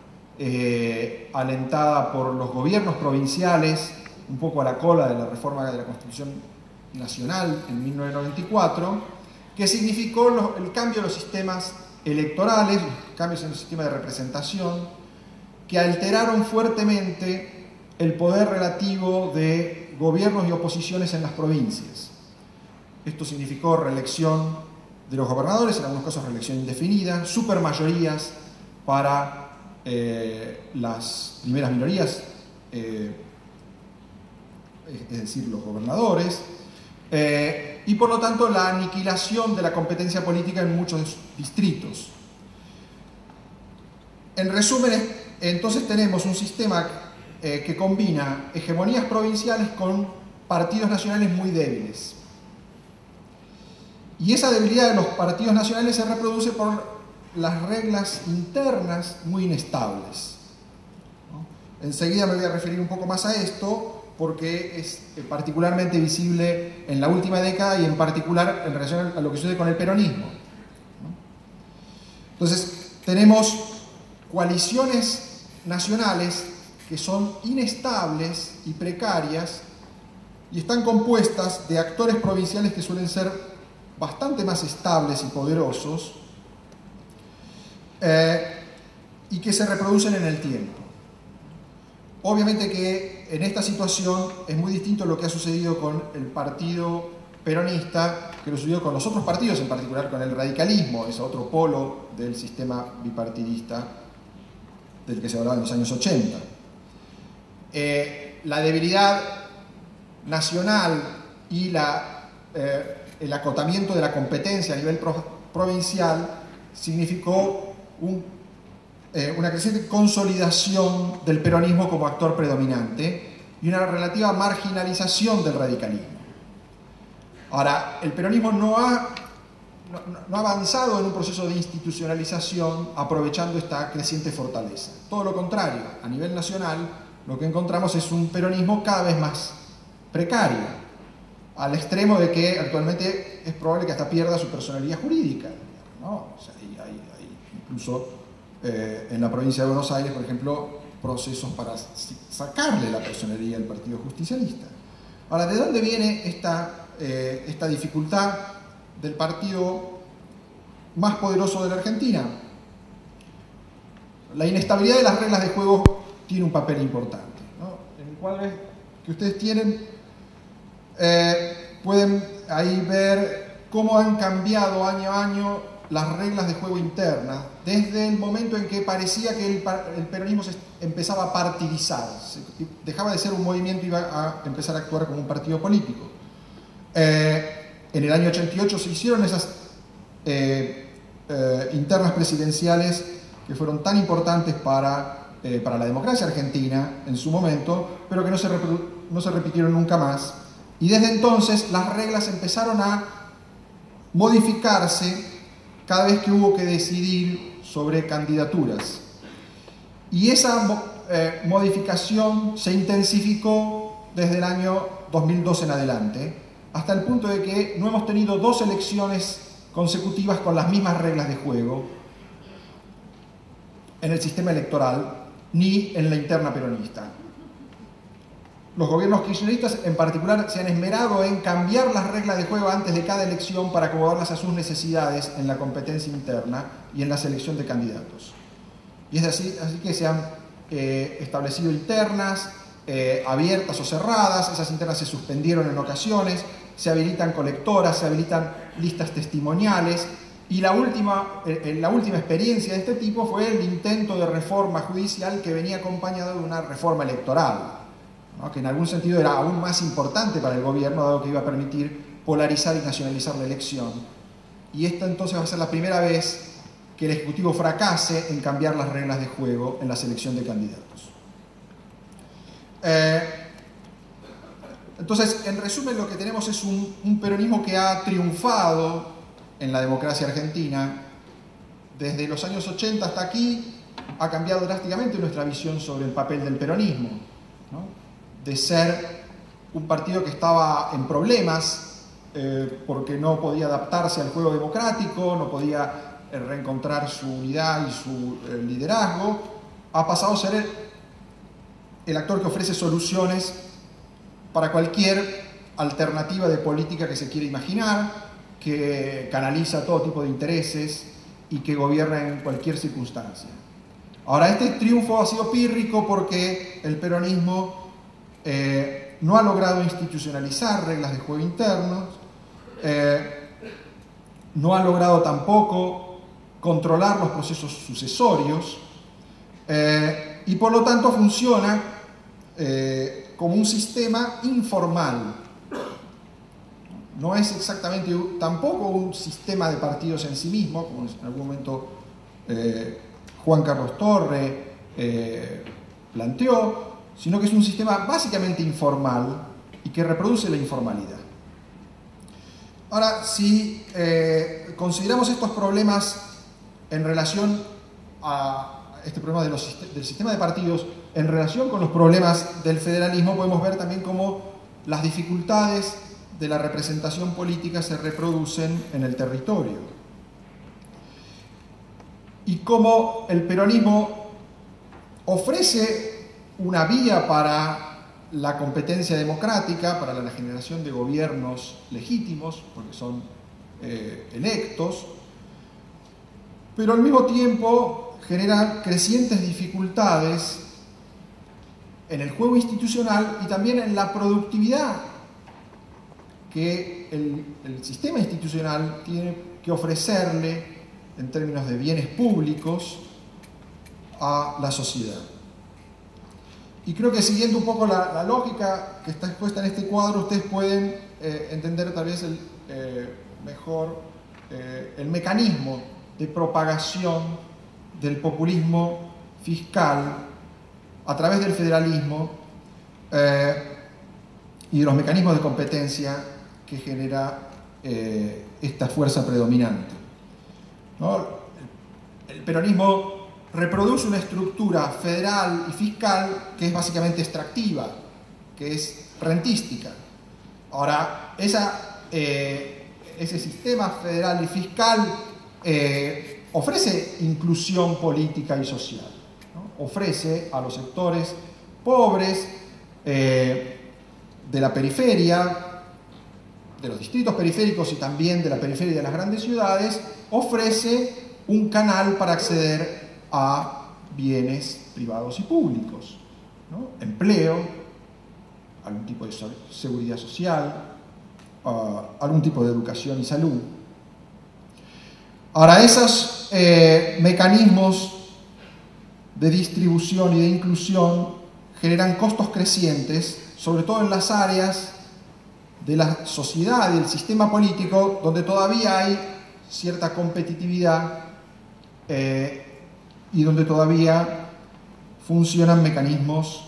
alentada por los gobiernos provinciales, un poco a la cola de la reforma de la Constitución Nacional en 1994, que significó el cambio de los sistemas electorales, los cambios en el sistema de representación, que alteraron fuertemente el poder relativo de gobiernos y oposiciones en las provincias. Esto significó reelección de los gobernadores, en algunos casos reelección indefinida, supermayorías para las primeras minorías, es decir, los gobernadores, y por lo tanto la aniquilación de la competencia política en muchos distritos. En resumen, entonces tenemos un sistema que combina hegemonías provinciales con partidos nacionales muy débiles. Y esa debilidad de los partidos nacionales se reproduce por las reglas internas muy inestables, ¿no? Enseguida me voy a referir un poco más a esto porque es particularmente visible en la última década y en particular en relación a lo que sucede con el peronismo, ¿no? Entonces tenemos coaliciones nacionales que son inestables y precarias y están compuestas de actores provinciales que suelen ser bastante más estables y poderosos y que se reproducen en el tiempo. Obviamente que en esta situación es muy distinto lo que ha sucedido con el partido peronista que lo sucedió con los otros partidos, en particular con el radicalismo, ese otro polo del sistema bipartidista del que se hablaba en los años 80. La debilidad nacional y el acotamiento de la competencia a nivel provincial significó una creciente consolidación del peronismo como actor predominante y una relativa marginalización del radicalismo. Ahora, el peronismo no ha avanzado en un proceso de institucionalización aprovechando esta creciente fortaleza. Todo lo contrario, a nivel nacional lo que encontramos es un peronismo cada vez más precario, al extremo de que actualmente es probable que hasta pierda su personalidad jurídica, ¿no? O sea, hay incluso en la provincia de Buenos Aires, por ejemplo, procesos para sacarle la personería al Partido Justicialista. Ahora, ¿de dónde viene esta dificultad del partido más poderoso de la Argentina? La inestabilidad de las reglas de juego tiene un papel importante, ¿no? En el cuadro que ustedes tienen pueden ahí ver cómo han cambiado año a año las reglas de juego internas, desde el momento en que parecía que el peronismo se empezaba a partidizar, dejaba de ser un movimiento y iba a empezar a actuar como un partido político. En el año 88 se hicieron esas internas presidenciales que fueron tan importantes para la democracia argentina en su momento, pero que no se repitieron nunca más. Y desde entonces las reglas empezaron a modificarse cada vez que hubo que decidir sobre candidaturas. Y esa modificación se intensificó desde el año 2002 en adelante, hasta el punto de que no hemos tenido 2 elecciones consecutivas con las mismas reglas de juego en el sistema electoral, ni en la interna peronista. Los gobiernos kirchneristas en particular se han esmerado en cambiar las reglas de juego antes de cada elección para acomodarlas a sus necesidades en la competencia interna y en la selección de candidatos. Y es así que se han establecido internas abiertas o cerradas. Esas internas se suspendieron en ocasiones, se habilitan colectoras, se habilitan listas testimoniales, y la última experiencia de este tipo fue el intento de reforma judicial que venía acompañado de una reforma electoral, ¿no? Que en algún sentido era aún más importante para el gobierno, dado que iba a permitir polarizar y nacionalizar la elección. Y esta entonces va a ser la primera vez que el Ejecutivo fracase en cambiar las reglas de juego en la selección de candidatos. Entonces, en resumen, lo que tenemos es un peronismo que ha triunfado en la democracia argentina. Desde los años 80 hasta aquí ha cambiado drásticamente nuestra visión sobre el papel del peronismo, ¿no? De ser un partido que estaba en problemas porque no podía adaptarse al juego democrático, no podía reencontrar su unidad y su liderazgo, ha pasado a ser el actor que ofrece soluciones para cualquier alternativa de política que se quiera imaginar, que canaliza todo tipo de intereses y que gobierna en cualquier circunstancia. Ahora, este triunfo ha sido pírrico porque el peronismo no ha logrado institucionalizar reglas de juego internos, no ha logrado tampoco controlar los procesos sucesorios, y por lo tanto funciona como un sistema informal. No es exactamente tampoco un sistema de partidos en sí mismo, como en algún momento Juan Carlos Torre planteó, sino que es un sistema básicamente informal y que reproduce la informalidad. Ahora, si consideramos estos problemas en relación a este problema del sistema de partidos, en relación con los problemas del federalismo, podemos ver también cómo las dificultades de la representación política se reproducen en el territorio. Y cómo el peronismo ofrece una vía para la competencia democrática, para la generación de gobiernos legítimos, porque son electos, pero al mismo tiempo genera crecientes dificultades en el juego institucional y también en la productividad que el sistema institucional tiene que ofrecerle en términos de bienes públicos a la sociedad. Y creo que siguiendo un poco la lógica que está expuesta en este cuadro, ustedes pueden entender tal vez mejor el mecanismo de propagación del populismo fiscal a través del federalismo y de los mecanismos de competencia que genera esta fuerza predominante, ¿no? El peronismo reproduce una estructura federal y fiscal que es básicamente extractiva, que es rentística. Ahora, ese sistema federal y fiscal ofrece inclusión política y social, ¿no? Ofrece a los sectores pobres de la periferia, de los distritos periféricos y también de la periferia de las grandes ciudades, ofrece un canal para acceder a bienes privados y públicos, ¿no? Empleo, algún tipo de seguridad social, algún tipo de educación y salud. Ahora, esos mecanismos de distribución y de inclusión generan costos crecientes, sobre todo en las áreas de la sociedad y del sistema político donde todavía hay cierta competitividad y donde todavía funcionan mecanismos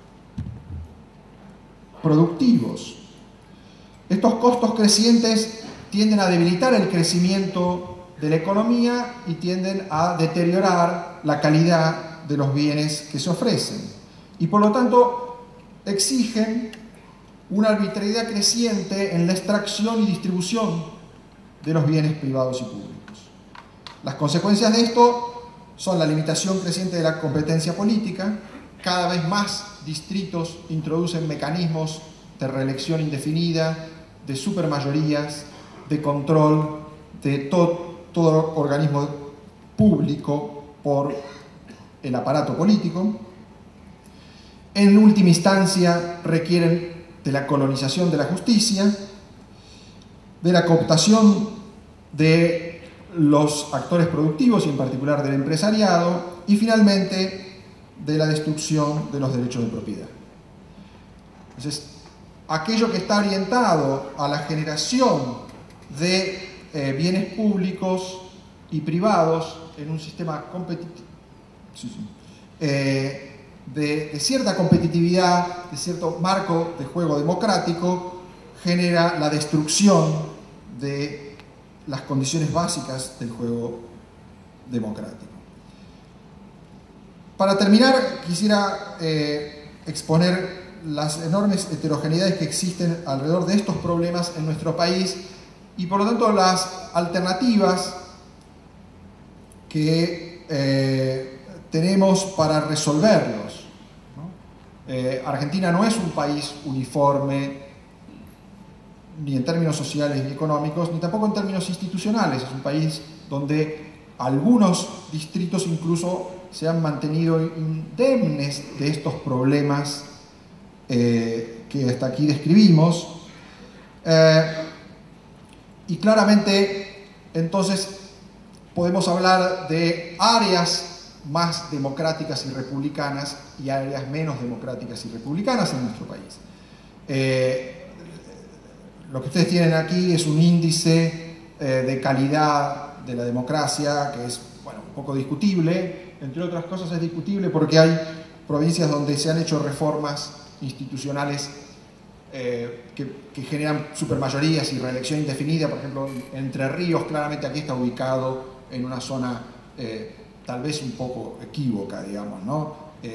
productivos. Estos costos crecientes tienden a debilitar el crecimiento de la economía y tienden a deteriorar la calidad de los bienes que se ofrecen. Y por lo tanto exigen una arbitrariedad creciente en la extracción y distribución de los bienes privados y públicos. Las consecuencias de esto son la limitación creciente de la competencia política. Cada vez más distritos introducen mecanismos de reelección indefinida, de supermayorías, de control de todo organismo público por el aparato político. en última instancia requieren de la colonización de la justicia, de la cooptación de los actores productivos y en particular del empresariado, y finalmente de la destrucción de los derechos de propiedad. Entonces, aquello que está orientado a la generación de bienes públicos y privados en un sistema competitivo, de cierta competitividad, de cierto marco de juego democrático, genera la destrucción de las condiciones básicas del juego democrático. Para terminar, quisiera exponer las enormes heterogeneidades que existen alrededor de estos problemas en nuestro país y por lo tanto las alternativas que tenemos para resolverlos, ¿no? Argentina no es un país uniforme, ni en términos sociales ni económicos, ni tampoco en términos institucionales. Es un país donde algunos distritos incluso se han mantenido indemnes de estos problemas que hasta aquí describimos. Y claramente, entonces, podemos hablar de áreas más democráticas y republicanas y áreas menos democráticas y republicanas en nuestro país. Lo que ustedes tienen aquí es un índice de calidad de la democracia que es, bueno, un poco discutible. Entre otras cosas es discutible porque hay provincias donde se han hecho reformas institucionales que generan supermayorías y reelección indefinida. Por ejemplo, Entre Ríos, claramente aquí está ubicado en una zona tal vez un poco equívoca, digamos, ¿no?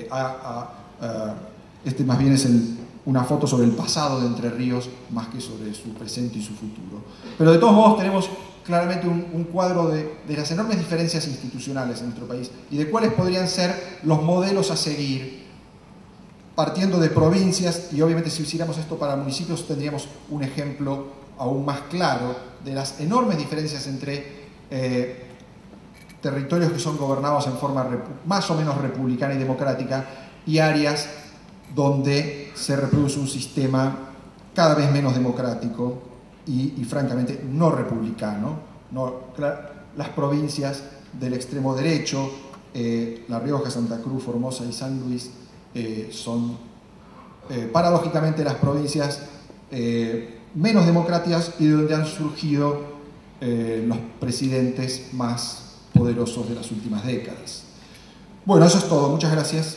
Este más bien es una foto sobre el pasado de Entre Ríos más que sobre su presente y su futuro. Pero de todos modos tenemos claramente un cuadro de las enormes diferencias institucionales en nuestro país y de cuáles podrían ser los modelos a seguir partiendo de provincias, y obviamente si hiciéramos esto para municipios tendríamos un ejemplo aún más claro de las enormes diferencias entre territorios que son gobernados en forma más o menos republicana y democrática y áreas donde se reproduce un sistema cada vez menos democrático y francamente no republicano. Las provincias del extremo derecho, La Rioja, Santa Cruz, Formosa y San Luis, son paradójicamente las provincias menos democráticas y de donde han surgido los presidentes más poderosos de las últimas décadas. Bueno, eso es todo. Muchas gracias.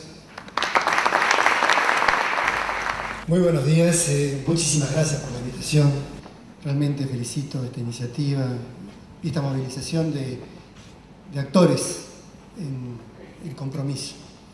Muy buenos días, muchísimas gracias por la invitación. Realmente felicito esta iniciativa y esta movilización de actores en compromiso.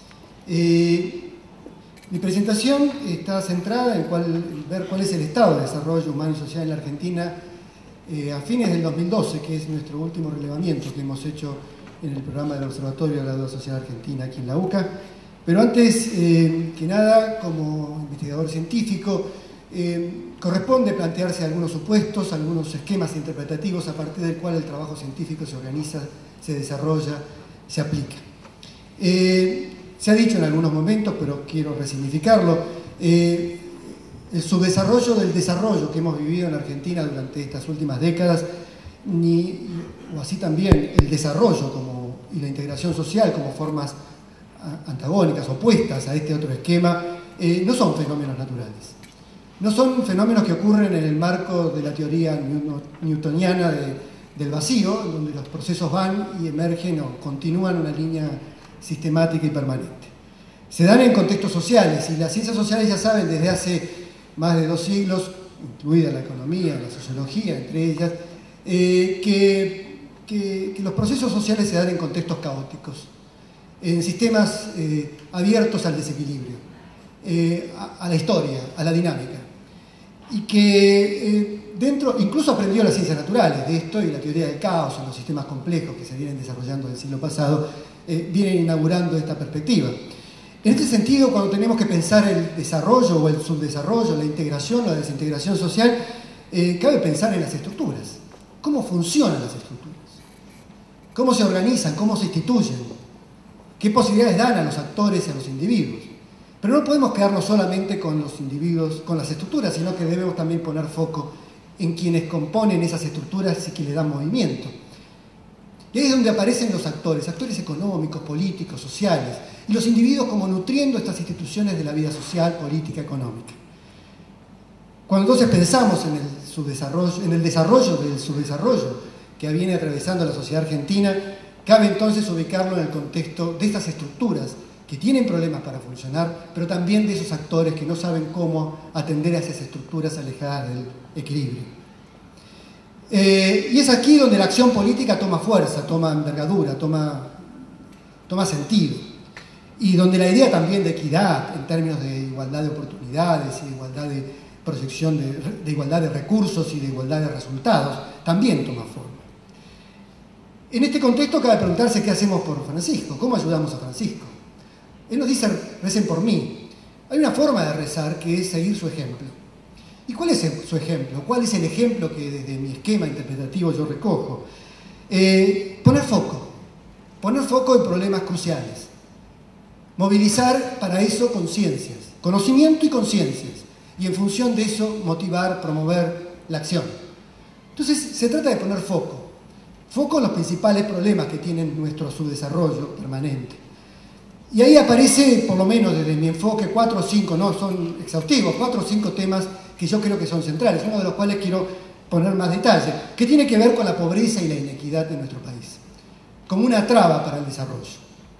Mi presentación está centrada en ver cuál es el estado de desarrollo humano y social en la Argentina a fines del 2012, que es nuestro último relevamiento que hemos hecho en el programa del Observatorio de la Deuda Social Argentina aquí en la UCA. Pero antes que nada, como investigador científico, corresponde plantearse algunos supuestos, algunos esquemas interpretativos a partir del cual el trabajo científico se organiza, se desarrolla, se aplica. Se ha dicho en algunos momentos, pero quiero resignificarlo, el subdesarrollo del desarrollo que hemos vivido en Argentina durante estas últimas décadas, o así también el desarrollo y la integración social como formas antagónicas, opuestas a este otro esquema, no son fenómenos naturales. No son fenómenos que ocurren en el marco de la teoría newtoniana del vacío, donde los procesos van y emergen o continúan una línea sistemática y permanente. Se dan en contextos sociales, y las ciencias sociales ya saben desde hace más de 2 siglos, incluida la economía, la sociología, entre ellas, que los procesos sociales se dan en contextos caóticos, en sistemas abiertos al desequilibrio, a la historia, a la dinámica. Y que incluso aprendió las ciencias naturales de esto, y la teoría del caos en los sistemas complejos que se vienen desarrollando en el siglo pasado, vienen inaugurando esta perspectiva. En este sentido, cuando tenemos que pensar el desarrollo o el subdesarrollo, la integración o la desintegración social, cabe pensar en las estructuras. ¿Cómo funcionan las estructuras? ¿Cómo se organizan? ¿Cómo se instituyen? ¿Qué posibilidades dan a los actores y a los individuos? Pero no podemos quedarnos solamente con los individuos, con las estructuras, sino que debemos también poner foco en quienes componen esas estructuras y que le dan movimiento. Y ahí es donde aparecen los actores económicos, políticos, sociales, y los individuos como nutriendo estas instituciones de la vida social, política, económica. Cuando entonces pensamos en el desarrollo del subdesarrollo que viene atravesando la sociedad argentina, cabe entonces ubicarlo en el contexto de estas estructuras que tienen problemas para funcionar, pero también de esos actores que no saben cómo atender a esas estructuras alejadas del equilibrio. Y es aquí donde la acción política toma fuerza, toma envergadura, toma sentido. Y donde la idea también de equidad, en términos de igualdad de oportunidades y de igualdad de proyección, de igualdad de recursos y de igualdad de resultados, también toma forma. En este contexto cabe preguntarse qué hacemos por Francisco, cómo ayudamos a Francisco. Él nos dice, recen por mí. Hay una forma de rezar que es seguir su ejemplo. ¿Y cuál es su ejemplo? ¿Cuál es el ejemplo que desde mi esquema interpretativo yo recojo? Poner foco en problemas cruciales. Movilizar para eso conciencias, conocimiento y conciencias. Y en función de eso motivar, promover la acción. Entonces se trata de poner foco en los principales problemas que tienen nuestro subdesarrollo permanente. Y ahí aparece, por lo menos desde mi enfoque, 4 o 5, no son exhaustivos, 4 o 5 temas que yo creo que son centrales, uno de los cuales quiero poner más detalle, que tiene que ver con la pobreza y la inequidad de nuestro país, como una traba para el desarrollo.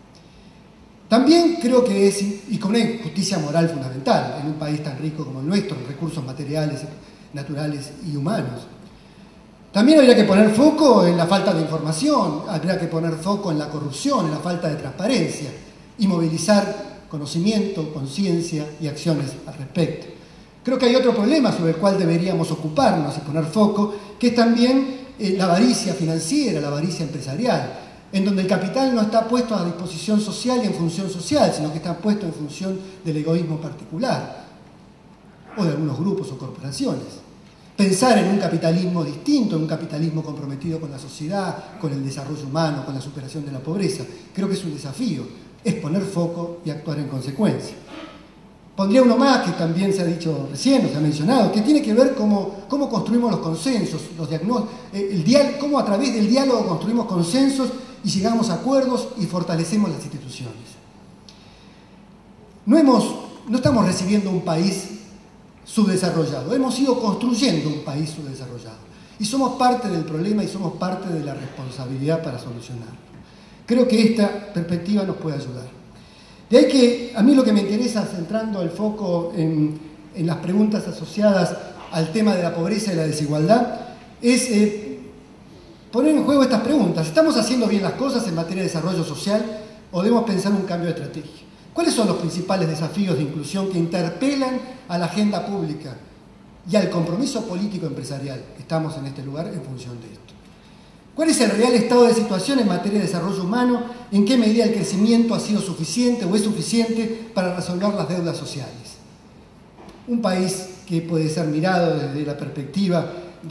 También creo que es, y con una injusticia moral fundamental, en un país tan rico como el nuestro, en recursos materiales, naturales y humanos. También habría que poner foco en la falta de información, habría que poner foco en la corrupción, en la falta de transparencia, y movilizar conocimiento, conciencia y acciones al respecto. Creo que hay otro problema sobre el cual deberíamos ocuparnos y poner foco, que es también la avaricia financiera, la avaricia empresarial, en donde el capital no está puesto a disposición social y en función social, sino que está puesto en función del egoísmo particular, o de algunos grupos o corporaciones. Pensar en un capitalismo distinto, en un capitalismo comprometido con la sociedad, con el desarrollo humano, con la superación de la pobreza, creo que es un desafío, es poner foco y actuar en consecuencia. Pondría uno más que también se ha dicho recién, se ha mencionado, que tiene que ver cómo construimos los consensos, los diagnósticos, cómo a través del diálogo construimos consensos y llegamos a acuerdos y fortalecemos las instituciones. No estamos recibiendo un país subdesarrollado, hemos ido construyendo un país subdesarrollado y somos parte del problema y somos parte de la responsabilidad para solucionarlo. Creo que esta perspectiva nos puede ayudar. De ahí que a mí lo que me interesa, centrando el foco en las preguntas asociadas al tema de la pobreza y la desigualdad, es poner en juego estas preguntas. ¿Estamos haciendo bien las cosas en materia de desarrollo social o debemos pensar un cambio de estrategia? ¿Cuáles son los principales desafíos de inclusión que interpelan a la agenda pública y al compromiso político empresarial? Estamos en este lugar en función de esto. ¿Cuál es el real estado de situación en materia de desarrollo humano? ¿En qué medida el crecimiento ha sido suficiente o es suficiente para resolver las deudas sociales? Un país que puede ser mirado desde la perspectiva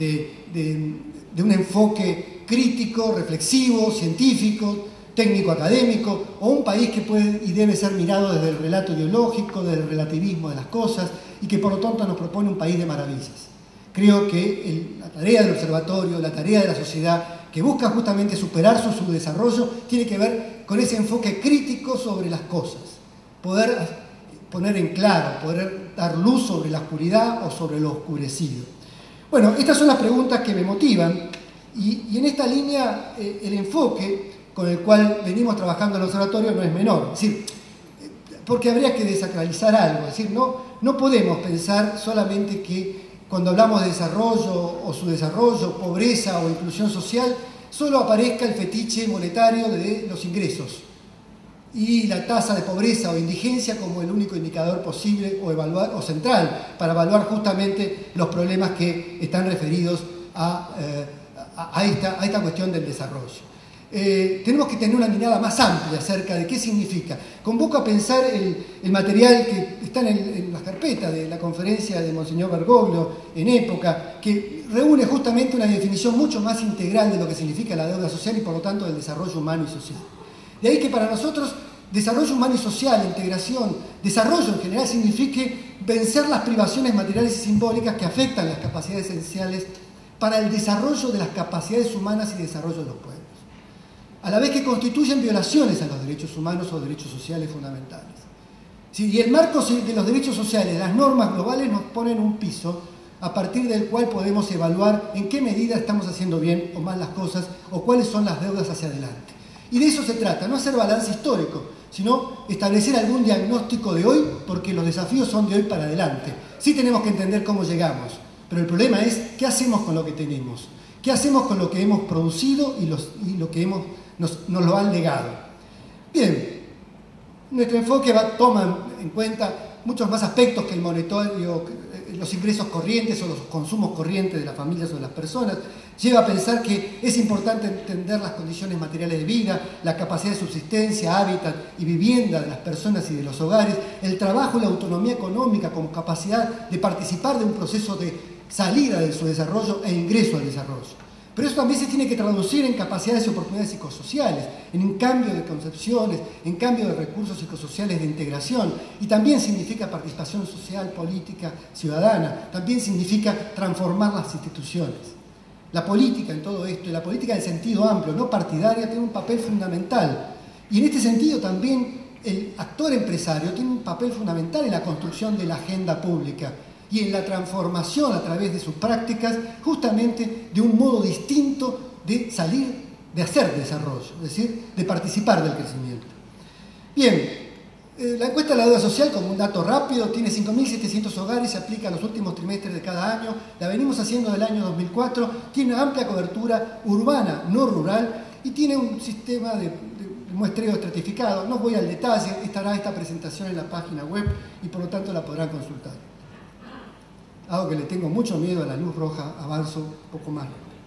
de un enfoque crítico, reflexivo, científico, técnico-académico, o un país que puede y debe ser mirado desde el relato ideológico, desde el relativismo de las cosas, y que por lo tanto nos propone un país de maravillas. Creo que la tarea del observatorio, la tarea de la sociedad, que busca justamente superar su subdesarrollo, tiene que ver con ese enfoque crítico sobre las cosas. Poder poner en claro, poder dar luz sobre la oscuridad o sobre lo oscurecido. Bueno, estas son las preguntas que me motivan y en esta línea el enfoque con el cual venimos trabajando en el observatorio no es menor. Es decir, porque habría que desacralizar algo. Es decir, no podemos pensar solamente que cuando hablamos de desarrollo o subdesarrollo, pobreza o inclusión social, solo aparezca el fetiche monetario de los ingresos y la tasa de pobreza o indigencia como el único indicador posible o central para evaluar justamente los problemas que están referidos a esta cuestión del desarrollo. Tenemos que tener una mirada más amplia acerca de qué significa. Convoco a pensar el material que está en las carpetas de la conferencia de Monseñor Bergoglio en época, que reúne justamente una definición mucho más integral de lo que significa la deuda social y por lo tanto del desarrollo humano y social. De ahí que para nosotros Desarrollo humano y social, integración, desarrollo en general signifique vencer las privaciones materiales y simbólicas que afectan las capacidades esenciales para el desarrollo de las capacidades humanas y desarrollo de los pueblos, a la vez que constituyen violaciones a los derechos humanos o derechos sociales fundamentales. Sí, y el marco de los derechos sociales, las normas globales nos ponen un piso a partir del cual podemos evaluar en qué medida estamos haciendo bien o mal las cosas o cuáles son las deudas hacia adelante. Y de eso se trata, no hacer balance histórico, sino establecer algún diagnóstico de hoy, porque los desafíos son de hoy para adelante. Sí tenemos que entender cómo llegamos, pero el problema es qué hacemos con lo que tenemos, qué hacemos con lo que hemos producido y lo que nos lo han legado. Bien, nuestro enfoque toma en cuenta muchos más aspectos que el monetario, los ingresos corrientes o los consumos corrientes de las familias o de las personas. Lleva a pensar que es importante entender las condiciones materiales de vida, la capacidad de subsistencia, hábitat y vivienda de las personas y de los hogares, el trabajo y la autonomía económica como capacidad de participar de un proceso de salida de su desarrollo e ingreso al desarrollo. Pero eso también se tiene que traducir en capacidades y oportunidades psicosociales, en cambio de concepciones, en cambio de recursos psicosociales de integración. Y también significa participación social, política, ciudadana. También significa transformar las instituciones. La política en todo esto, y la política en sentido amplio, no partidaria, tiene un papel fundamental. Y en este sentido también el actor empresario tiene un papel fundamental en la construcción de la agenda pública y en la transformación a través de sus prácticas justamente de un modo distinto de salir, de hacer desarrollo, es decir, de participar del crecimiento. Bien, la encuesta de la deuda social, como un dato rápido, tiene 5.700 hogares, se aplica a los últimos trimestres de cada año, la venimos haciendo del año 2004, tiene una amplia cobertura urbana, no rural, y tiene un sistema de muestreo estratificado. No voy al detalle, estará esta presentación en la página web y por lo tanto la podrán consultar. Algo que le tengo mucho miedo a la luz roja, avanzo un poco más.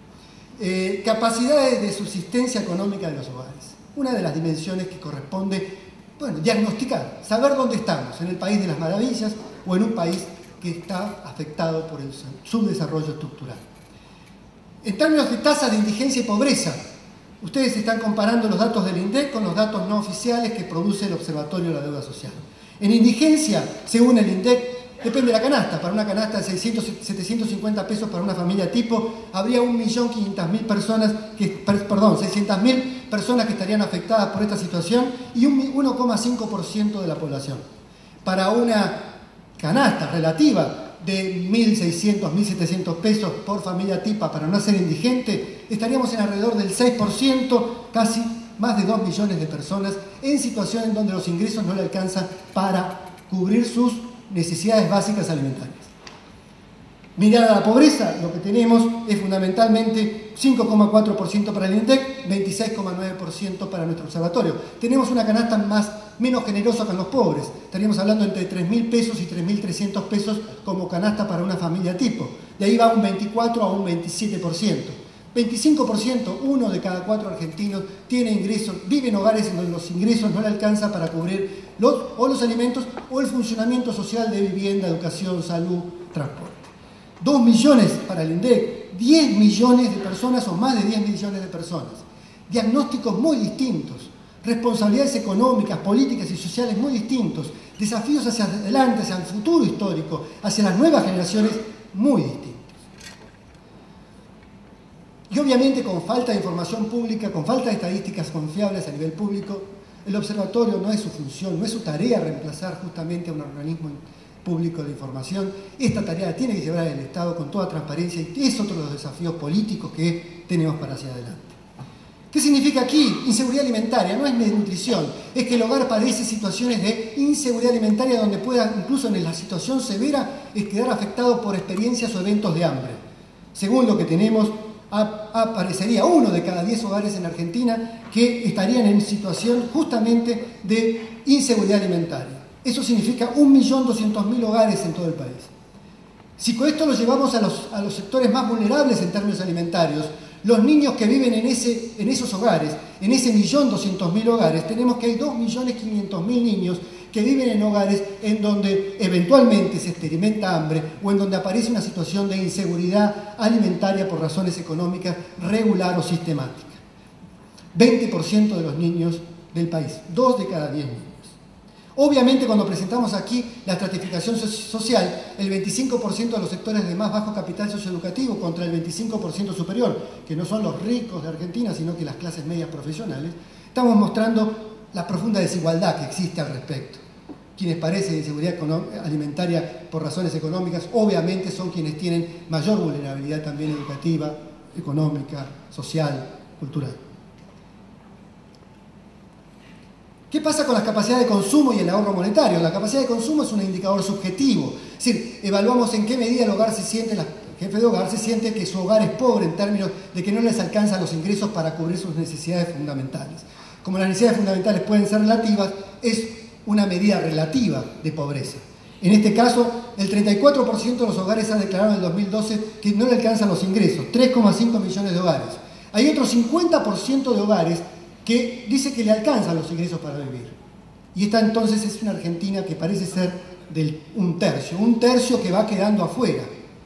Capacidades de subsistencia económica de los hogares. Una de las dimensiones que corresponde, diagnosticar, saber dónde estamos, en el país de las maravillas o en un país que está afectado por el subdesarrollo estructural. En términos de tasas de indigencia y pobreza, ustedes están comparando los datos del INDEC con los datos no oficiales que produce el Observatorio de la Deuda Social. En indigencia, según el INDEC, depende de la canasta. Para una canasta de 750 pesos para una familia tipo, habría 1.500.000 personas, 600.000 personas que estarían afectadas por esta situación y un 1,5% de la población. Para una canasta relativa de 1.600, 1.700 pesos por familia tipo para no ser indigente, estaríamos en alrededor del 6%, casi más de 2 millones de personas en situaciones donde los ingresos no le alcanzan para cubrir sus necesidades básicas alimentarias. Mirada a la pobreza, lo que tenemos es fundamentalmente 5,4% para el INDEC, 26,9% para nuestro observatorio. Tenemos una canasta menos generosa con los pobres. Estaríamos hablando entre 3.000 pesos y 3.300 pesos como canasta para una familia tipo. De ahí va un 24 a un 27%. 25%, uno de cada 4 argentinos tiene ingresos, vive en hogares en donde los ingresos no le alcanzan para cubrir los alimentos o el funcionamiento social de vivienda, educación, salud, transporte. 2 millones para el INDEC, 10 millones de personas o más de 10 millones de personas. Diagnósticos muy distintos, responsabilidades económicas, políticas y sociales muy distintos, desafíos hacia adelante, hacia el futuro histórico, hacia las nuevas generaciones muy distintos. Y obviamente con falta de información pública, con falta de estadísticas confiables a nivel público, el observatorio no es su función, no es su tarea reemplazar justamente a un organismo público de información. Esta tarea la tiene que llevar el Estado con toda transparencia y es otro de los desafíos políticos que tenemos para hacia adelante. ¿Qué significa aquí? Inseguridad alimentaria, no es desnutrición, es que el hogar padece situaciones de inseguridad alimentaria donde pueda, incluso en la situación severa, quedar afectado por experiencias o eventos de hambre. Según lo que tenemos, aparecería 1 de cada 10 hogares en Argentina que estarían en situación justamente de inseguridad alimentaria. Eso significa 1.200.000 hogares en todo el país. Si con esto lo llevamos a los sectores más vulnerables en términos alimentarios, los niños que viven en esos hogares, en ese 1.200.000 hogares, tenemos que hay 2.500.000 niños que viven en hogares en donde eventualmente se experimenta hambre o en donde aparece una situación de inseguridad alimentaria por razones económicas regular o sistemática. 20% de los niños del país, 2 de cada 10 niños. Obviamente, cuando presentamos aquí la estratificación social, el 25% de los sectores de más bajo capital socioeducativo contra el 25% superior, que no son los ricos de Argentina, sino que las clases medias profesionales, estamos mostrando la profunda desigualdad que existe al respecto. Quienes padecen inseguridad alimentaria por razones económicas, obviamente son quienes tienen mayor vulnerabilidad también educativa, económica, social, cultural. ¿Qué pasa con las capacidades de consumo y el ahorro monetario? La capacidad de consumo es un indicador subjetivo. Es decir, evaluamos en qué medida el hogar se siente, el jefe de hogar se siente que su hogar es pobre en términos de que no les alcanzan los ingresos para cubrir sus necesidades fundamentales. Como las necesidades fundamentales pueden ser relativas, es una medida relativa de pobreza. En este caso, el 34% de los hogares ha declarado en el 2012 que no le alcanzan los ingresos, 3,5 millones de hogares. Hay otro 50% de hogares que dice que le alcanzan los ingresos para vivir. Y esta entonces es una Argentina que parece ser un tercio que va quedando afuera.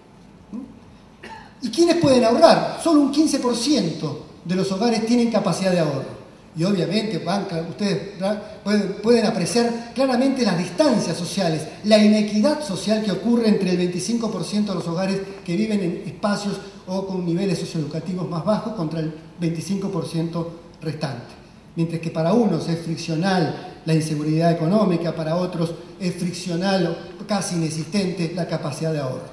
¿Y quiénes pueden ahorrar? Solo un 15% de los hogares tienen capacidad de ahorro. Y obviamente ustedes pueden apreciar claramente las distancias sociales, la inequidad social que ocurre entre el 25% de los hogares que viven en espacios o con niveles socioeducativos más bajos contra el 25% restante. Mientras que para unos es friccional la inseguridad económica, para otros es friccional o casi inexistente la capacidad de ahorro.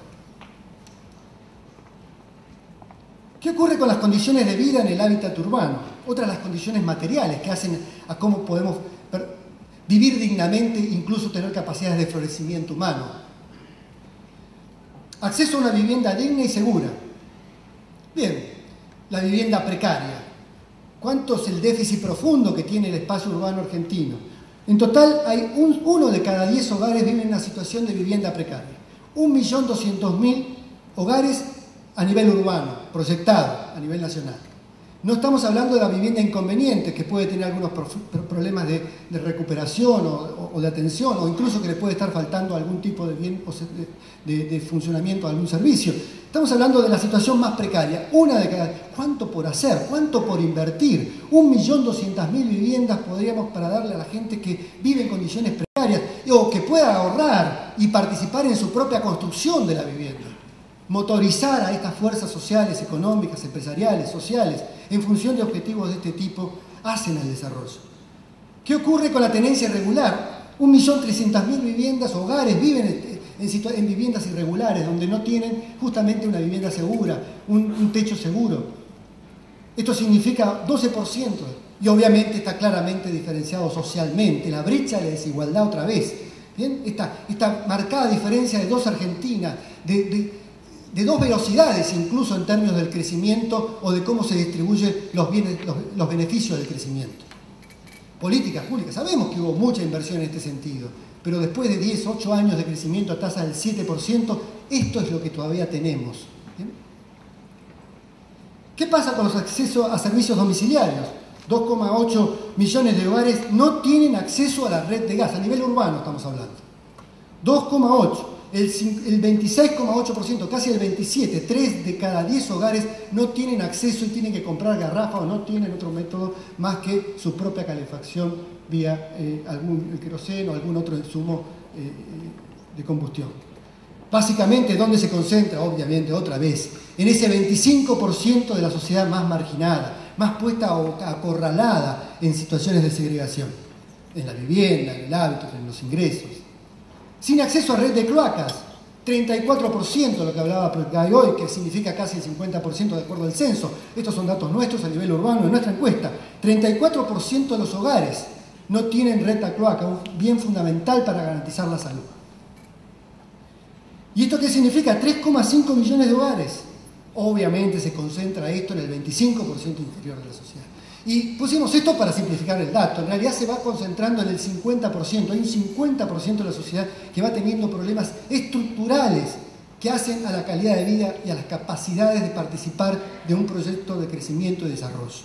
¿Qué ocurre con las condiciones de vida en el hábitat urbano? Otras las condiciones materiales que hacen a cómo podemos vivir dignamente, incluso tener capacidades de florecimiento humano. Acceso a una vivienda digna y segura. Bien, la vivienda precaria. ¿Cuánto es el déficit profundo que tiene el espacio urbano argentino? En total, hay uno de cada 10 hogares vive en una situación de vivienda precaria. 1.200.000 hogares a nivel urbano, proyectado a nivel nacional. No estamos hablando de la vivienda inconveniente, que puede tener algunos problemas de recuperación o de atención, o incluso que le puede estar faltando algún tipo de bien de funcionamiento de algún servicio. Estamos hablando de la situación más precaria, una de cada... ¿Cuánto por hacer? ¿Cuánto por invertir? 1.200.000 viviendas podríamos para darle a la gente que vive en condiciones precarias o que pueda ahorrar y participar en su propia construcción de la vivienda. Motorizar a estas fuerzas sociales, económicas, empresariales, sociales, en función de objetivos de este tipo, hacen el desarrollo. ¿Qué ocurre con la tenencia irregular? 1.300.000 viviendas, hogares viven en viviendas irregulares, donde no tienen justamente una vivienda segura, un techo seguro. Esto significa 12%, y obviamente está claramente diferenciado socialmente. La brecha de la desigualdad otra vez. ¿Bien? Esta marcada diferencia de dos Argentinas, de dos velocidades incluso en términos del crecimiento o de cómo se distribuyen los beneficios del crecimiento. Políticas públicas, sabemos que hubo mucha inversión en este sentido, pero después de 10, 8 años de crecimiento a tasa del 7%, esto es lo que todavía tenemos. ¿Bien? ¿Qué pasa con los accesos a servicios domiciliarios? 2,8 millones de hogares no tienen acceso a la red de gas, a nivel urbano estamos hablando. 2,8. El 26,8%, casi el 27%, 3 de cada 10 hogares no tienen acceso y tienen que comprar garrafa o no tienen otro método más que su propia calefacción vía algún queroseno o algún otro insumo de combustión. Básicamente, ¿dónde se concentra? Obviamente, otra vez, en ese 25% de la sociedad más marginada, más puesta o acorralada en situaciones de segregación, en la vivienda, en el hábito, en los ingresos. Sin acceso a red de cloacas, 34%, lo que hablaba Plecay hoy, que significa casi el 50% de acuerdo al censo. Estos son datos nuestros a nivel urbano, en nuestra encuesta. 34% de los hogares no tienen red de cloaca, un bien fundamental para garantizar la salud. ¿Y esto qué significa? 3,5 millones de hogares. Obviamente se concentra esto en el 25% inferior de la sociedad. Y pusimos esto para simplificar el dato. En realidad se va concentrando en el 50%. Hay un 50% de la sociedad que va teniendo problemas estructurales que hacen a la calidad de vida y a las capacidades de participar de un proyecto de crecimiento y desarrollo.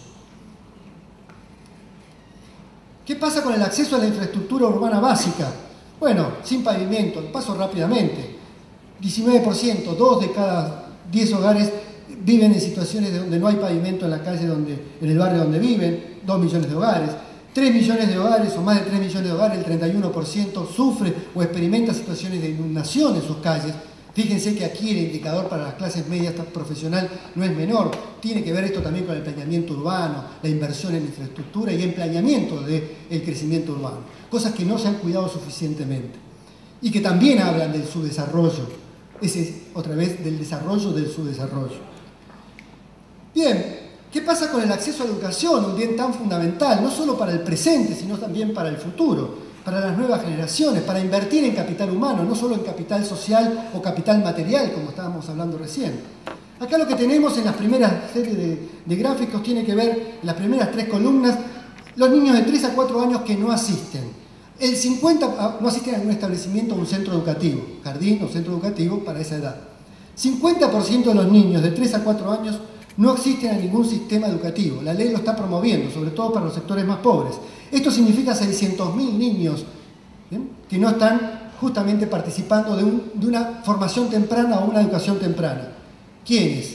¿Qué pasa con el acceso a la infraestructura urbana básica? Bueno, sin pavimento, paso rápidamente. 19%, 2 de cada 10 hogares viven en situaciones donde no hay pavimento en la calle, en el barrio donde viven, 2 millones de hogares. 3 millones de hogares o más de 3 millones de hogares, el 31% sufre o experimenta situaciones de inundación en sus calles. Fíjense que aquí el indicador para las clases medias profesional no es menor. Tiene que ver esto también con el planeamiento urbano, la inversión en infraestructura y el planeamiento del crecimiento urbano. Cosas que no se han cuidado suficientemente y que también hablan del subdesarrollo. Ese es, otra vez, del desarrollo del subdesarrollo. Bien, ¿qué pasa con el acceso a la educación? Un bien tan fundamental, no solo para el presente, sino también para el futuro, para las nuevas generaciones, para invertir en capital humano, no solo en capital social o capital material, como estábamos hablando recién. Acá lo que tenemos en las primeras series de gráficos tiene que ver, en las primeras 3 columnas, los niños de 3 a 4 años que no asisten. El 50% no asisten a algún establecimiento o un centro educativo, jardín o centro educativo para esa edad. 50% de los niños de 3 a 4 años no asisten a ningún sistema educativo. La ley lo está promoviendo, sobre todo para los sectores más pobres. Esto significa 600.000 niños, ¿bien?, que no están justamente participando de una formación temprana o una educación temprana. ¿Quiénes?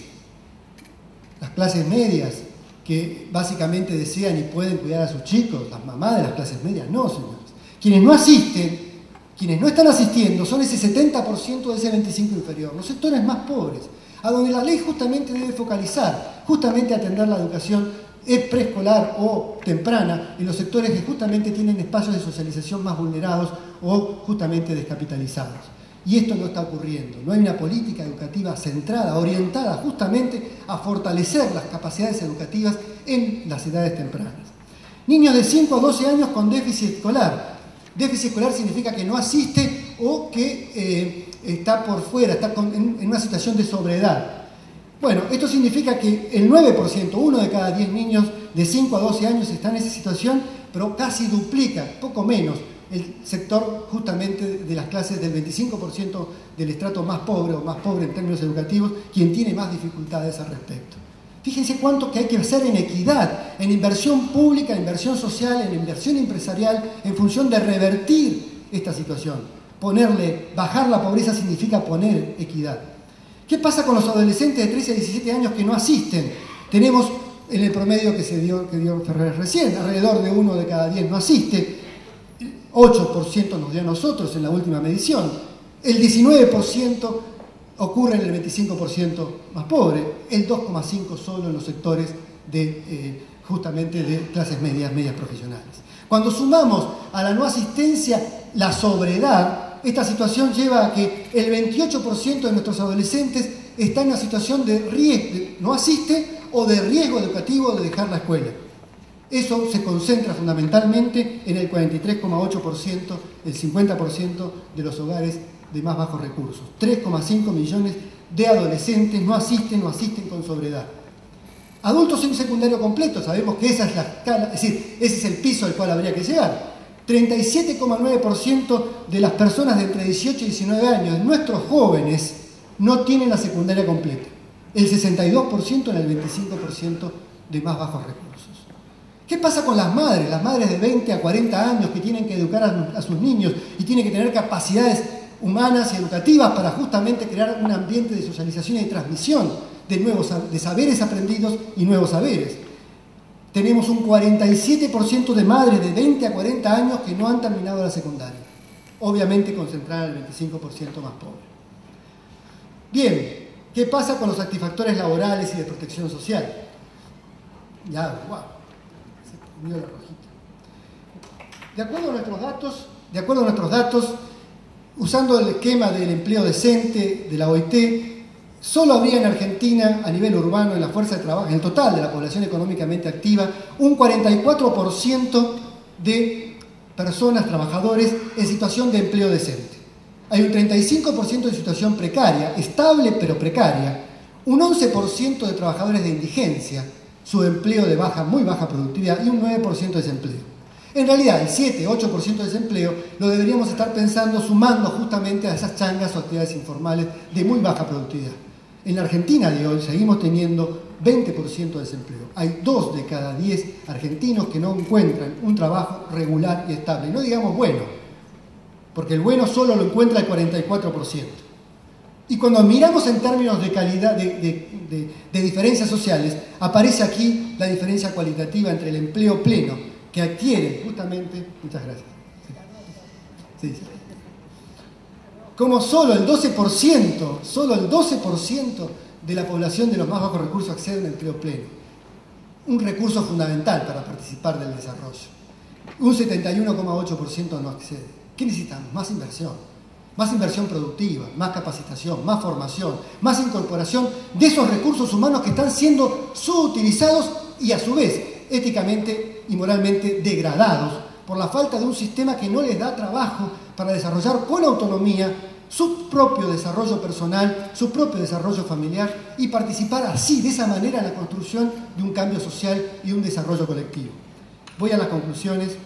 Las clases medias, que básicamente desean y pueden cuidar a sus chicos. Las mamás de las clases medias no, señores. Quienes no asisten, quienes no están asistiendo, son ese 70% de ese 25% inferior, los sectores más pobres, a donde la ley justamente debe focalizar, justamente atender la educación preescolar o temprana en los sectores que justamente tienen espacios de socialización más vulnerados o justamente descapitalizados. Y esto no está ocurriendo. No hay una política educativa centrada, orientada justamente a fortalecer las capacidades educativas en las edades tempranas. Niños de 5 a 12 años con déficit escolar. Déficit escolar significa que no asiste o que está por fuera, está en una situación de sobreedad. Bueno, esto significa que el 9%, 1 de cada 10 niños de 5 a 12 años está en esa situación, pero casi duplica, poco menos, el sector justamente de las clases del 25% del estrato más pobre o más pobre en términos educativos, quien tiene más dificultades al respecto. Fíjense cuánto que hay que hacer en equidad, en inversión pública, en inversión social, en inversión empresarial, en función de revertir esta situación. Bajar la pobreza significa poner equidad. ¿Qué pasa con los adolescentes de 13 a 17 años que no asisten? Tenemos en el promedio que dio Ferrer recién, alrededor de 1 de cada 10 no asiste, 8% nos dio a nosotros en la última medición, el 19% ocurre en el 25% más pobre, el 2,5% solo en los sectores justamente de clases medias profesionales. Cuando sumamos a la no asistencia la sobredad, esta situación lleva a que el 28% de nuestros adolescentes está en una situación de riesgo, no asiste o de riesgo educativo de dejar la escuela. Eso se concentra fundamentalmente en el 43,8%, el 50% de los hogares de más bajos recursos. 3,5 millones de adolescentes no asisten con sobredad. Adultos sin secundario completo, sabemos que esa es la escala, es decir, ese es el piso al cual habría que llegar. 37,9% de las personas de entre 18 y 19 años, nuestros jóvenes, no tienen la secundaria completa. El 62% en el 25% de más bajos recursos. ¿Qué pasa con las madres? Las madres de 20 a 40 años que tienen que educar a sus niños y tienen que tener capacidades humanas y educativas para justamente crear un ambiente de socialización y de transmisión de saberes aprendidos y nuevos saberes. Tenemos un 47% de madres de 20 a 40 años que no han terminado la secundaria, obviamente concentrada en el 25% más pobre. Bien, ¿qué pasa con los satisfactores laborales y de protección social? Ya, wow, se prendió la rojita. De acuerdo a nuestros datos, usando el esquema del empleo decente de la OIT, solo habría en Argentina, a nivel urbano, en la fuerza de trabajo, en el total de la población económicamente activa, un 44% de personas, trabajadores, en situación de empleo decente. Hay un 35% de situación precaria, estable pero precaria, un 11% de trabajadores de indigencia, su empleo de muy baja productividad, y un 9% de desempleo. En realidad, el 7-8% de desempleo lo deberíamos estar pensando sumando justamente a esas changas o actividades informales de muy baja productividad. En la Argentina de hoy seguimos teniendo 20% de desempleo. Hay 2 de cada 10 argentinos que no encuentran un trabajo regular y estable. No digamos bueno, porque el bueno solo lo encuentra el 44%. Y cuando miramos en términos de calidad, de diferencias sociales, aparece aquí la diferencia cualitativa entre el empleo pleno, que adquieren justamente, muchas gracias, sí, sí. Como solo el 12% de la población de los más bajos recursos accede al empleo pleno, un recurso fundamental para participar del desarrollo. Un 71,8% no accede. ¿Qué necesitamos? Más inversión productiva, más capacitación, más formación, más incorporación de esos recursos humanos que están siendo subutilizados y a su vez éticamente y moralmente degradados por la falta de un sistema que no les da trabajo para desarrollar con autonomía su propio desarrollo personal, su propio desarrollo familiar y participar así, de esa manera, en la construcción de un cambio social y un desarrollo colectivo. Voy a las conclusiones.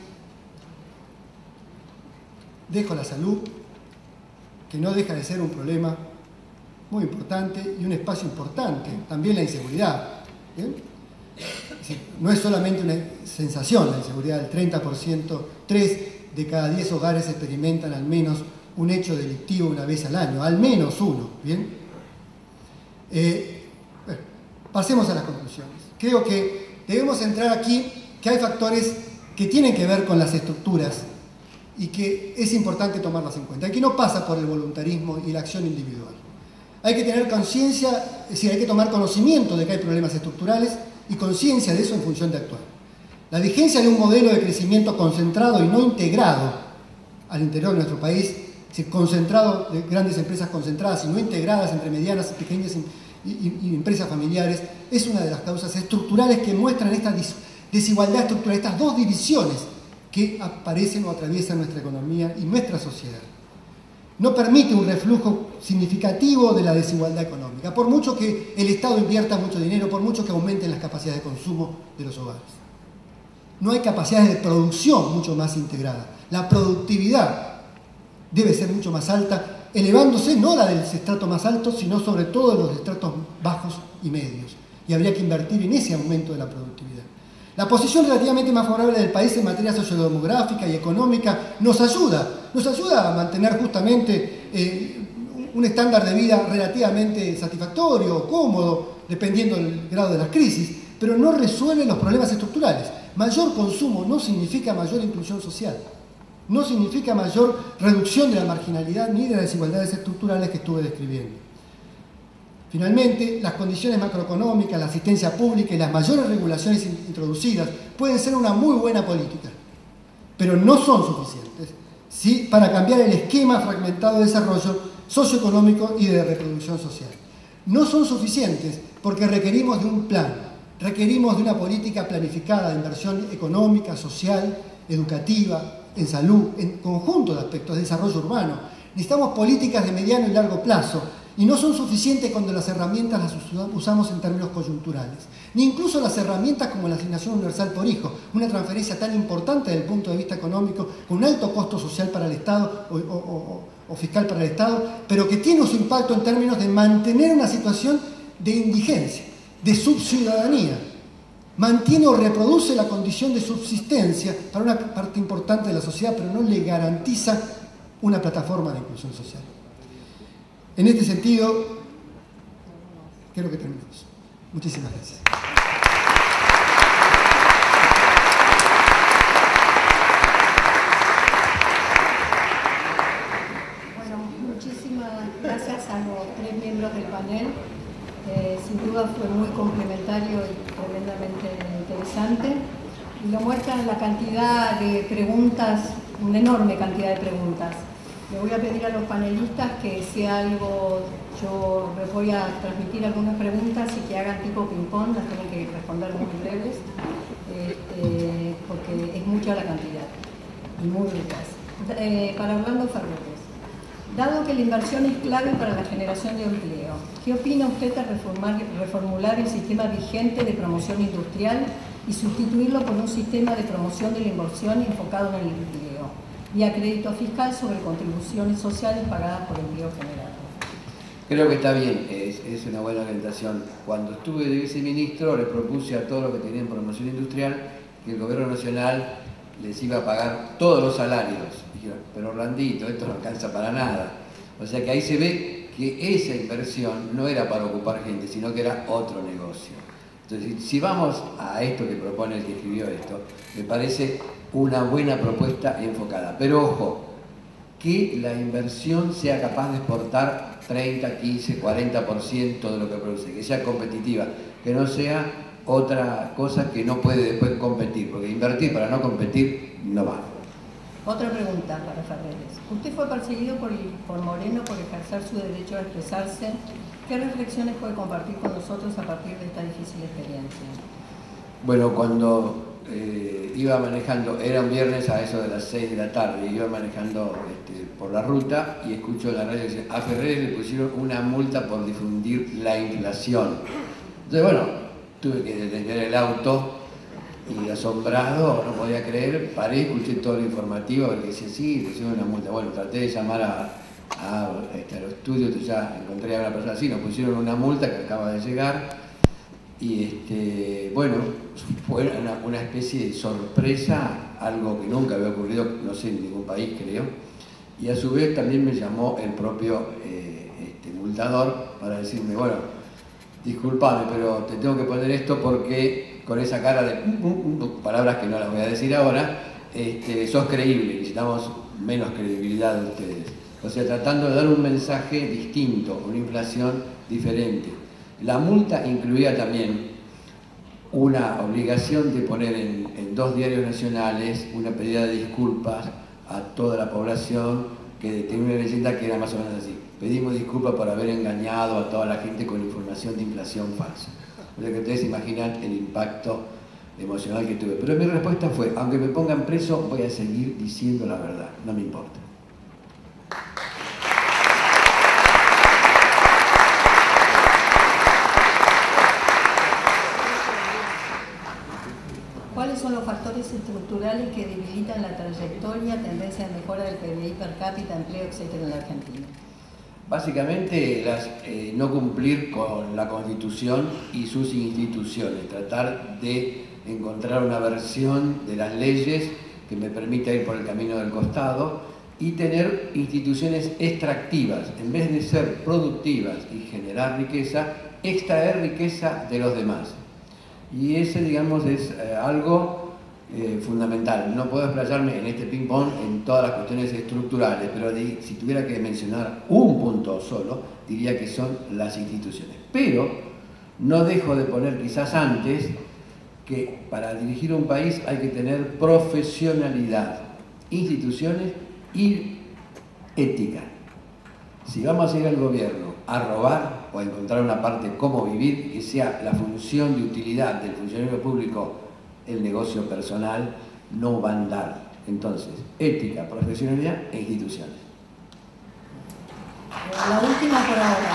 Dejo la salud, que no deja de ser un problema muy importante y un espacio importante, también la inseguridad. ¿Bien? No es solamente una sensación la inseguridad, el 30%, 3 de cada 10 hogares experimentan al menos un hecho delictivo una vez al año, al menos uno. ¿Bien? Bueno, pasemos a las conclusiones. Creo que debemos entrar aquí que hay factores que tienen que ver con las estructuras y que es importante tomarlas en cuenta, y que no pasa por el voluntarismo y la acción individual. Hay que tener conciencia, es decir, hay que tomar conocimiento de que hay problemas estructurales y conciencia de eso en función de actuar. La vigencia de un modelo de crecimiento concentrado y no integrado al interior de nuestro país, es decir, concentrado de grandes empresas concentradas y no integradas entre medianas y pequeñas y empresas familiares, es una de las causas estructurales que muestran esta desigualdad estructural, estas dos divisiones que aparecen o atraviesan nuestra economía y nuestra sociedad. No permite un reflujo significativo de la desigualdad económica, por mucho que el Estado invierta mucho dinero, por mucho que aumenten las capacidades de consumo de los hogares. No hay capacidades de producción mucho más integradas. La productividad debe ser mucho más alta, elevándose no la del estrato más alto, sino sobre todo los estratos bajos y medios. Y habría que invertir en ese aumento de la productividad. La posición relativamente más favorable del país en materia sociodemográfica y económica nos ayuda a mantener justamente un estándar de vida relativamente satisfactorio o cómodo, dependiendo del grado de las crisis, pero no resuelve los problemas estructurales. Mayor consumo no significa mayor inclusión social, no significa mayor reducción de la marginalidad ni de las desigualdades estructurales que estuve describiendo. Finalmente, las condiciones macroeconómicas, la asistencia pública y las mayores regulaciones introducidas pueden ser una muy buena política, pero no son suficientes para cambiar el esquema fragmentado de desarrollo socioeconómico y de reproducción social. No son suficientes porque requerimos de un plan, requerimos de una política planificada de inversión económica, social, educativa, en salud, en conjunto de aspectos de desarrollo urbano. Necesitamos políticas de mediano y largo plazo, y no son suficientes cuando las herramientas las usamos en términos coyunturales. Ni incluso las herramientas como la asignación universal por hijo, una transferencia tan importante desde el punto de vista económico, con un alto costo social para el Estado o fiscal para el Estado, pero que tiene su impacto en términos de mantener una situación de indigencia, de subciudadanía. Mantiene o reproduce la condición de subsistencia para una parte importante de la sociedad, pero no le garantiza una plataforma de inclusión social. En este sentido, creo que terminamos. Muchísimas gracias. Bueno, muchísimas gracias a los tres miembros del panel. Sin duda fue muy complementario y tremendamente interesante. Y lo muestra la cantidad de preguntas, una enorme cantidad de preguntas. Le voy a pedir a los panelistas que si algo, yo les voy a transmitir algunas preguntas y que hagan tipo ping-pong, las tienen que responder muy breves, porque es mucha la cantidad y muy ricas. Para Orlando Fernández, dado que la inversión es clave para la generación de empleo, ¿qué opina usted de reformular el sistema vigente de promoción industrial y sustituirlo por un sistema de promoción de la inversión enfocado en el empleo, vía crédito fiscal sobre contribuciones sociales pagadas por empleo generado? Creo que está bien, es una buena orientación. Cuando estuve de viceministro le propuse a todos los que tenían promoción industrial que el gobierno nacional les iba a pagar todos los salarios. Dijeron, pero Orlandito, esto no alcanza para nada. O sea que ahí se ve que esa inversión no era para ocupar gente, sino que era otro negocio. Entonces, si vamos a esto que propone el que escribió esto, me parece una buena propuesta enfocada. Pero ojo, que la inversión sea capaz de exportar 30, 15, 40% de lo que produce, que sea competitiva, que no sea otra cosa que no puede después competir, porque invertir para no competir no va. Otra pregunta para Ferreres. Usted fue perseguido por Moreno por ejercer su derecho a expresarse. ¿Qué reflexiones puede compartir con nosotros a partir de esta difícil experiencia? Bueno, cuando iba manejando, era un viernes a eso de las 6 de la tarde, iba manejando por la ruta y escucho en la radio que dice, a Ferreres le pusieron una multa por difundir la inflación. Entonces, bueno, tuve que detener el auto y asombrado, no podía creer, paré, escuché todo lo informativo, porque decía, sí, le pusieron una multa. Bueno, traté de llamar a los estudios, ya encontré a una persona así, nos pusieron una multa que acaba de llegar y bueno, fue una especie de sorpresa, algo que nunca había ocurrido, no sé, en ningún país creo, y a su vez también me llamó el propio multador para decirme, bueno, discúlpame, pero te tengo que poner esto porque con esa cara de palabras que no las voy a decir ahora, sos creíble, necesitamos menos credibilidad de ustedes. O sea, tratando de dar un mensaje distinto, una inflación diferente. La multa incluía también una obligación de poner en 2 diarios nacionales una pedida de disculpas a toda la población, que tenía una leyenda que era más o menos así: pedimos disculpas por haber engañado a toda la gente con información de inflación falsa. O sea que ustedes se imaginan el impacto emocional que tuve. Pero mi respuesta fue, aunque me pongan preso, voy a seguir diciendo la verdad, no me importa. ¿Cuáles son los factores estructurales que debilitan la trayectoria, tendencia de mejora del PBI per cápita, empleo, etcétera, en la Argentina? Básicamente, no cumplir con la Constitución y sus instituciones, tratar de encontrar una versión de las leyes que me permita ir por el camino del costado y tener instituciones extractivas, en vez de ser productivas y generar riqueza, extraer riqueza de los demás. Y ese, digamos, es algo fundamental. No puedo explayarme en este ping-pong en todas las cuestiones estructurales, pero si tuviera que mencionar un punto solo, diría que son las instituciones. Pero no dejo de poner quizás antes que para dirigir un país hay que tener profesionalidad, instituciones y ética. Si vamos a ir al gobierno a robar o a encontrar una parte cómo vivir, que sea la función de utilidad del funcionario público, el negocio personal, no va a andar. Entonces, ética, profesionalidad e instituciones. La última por ahora.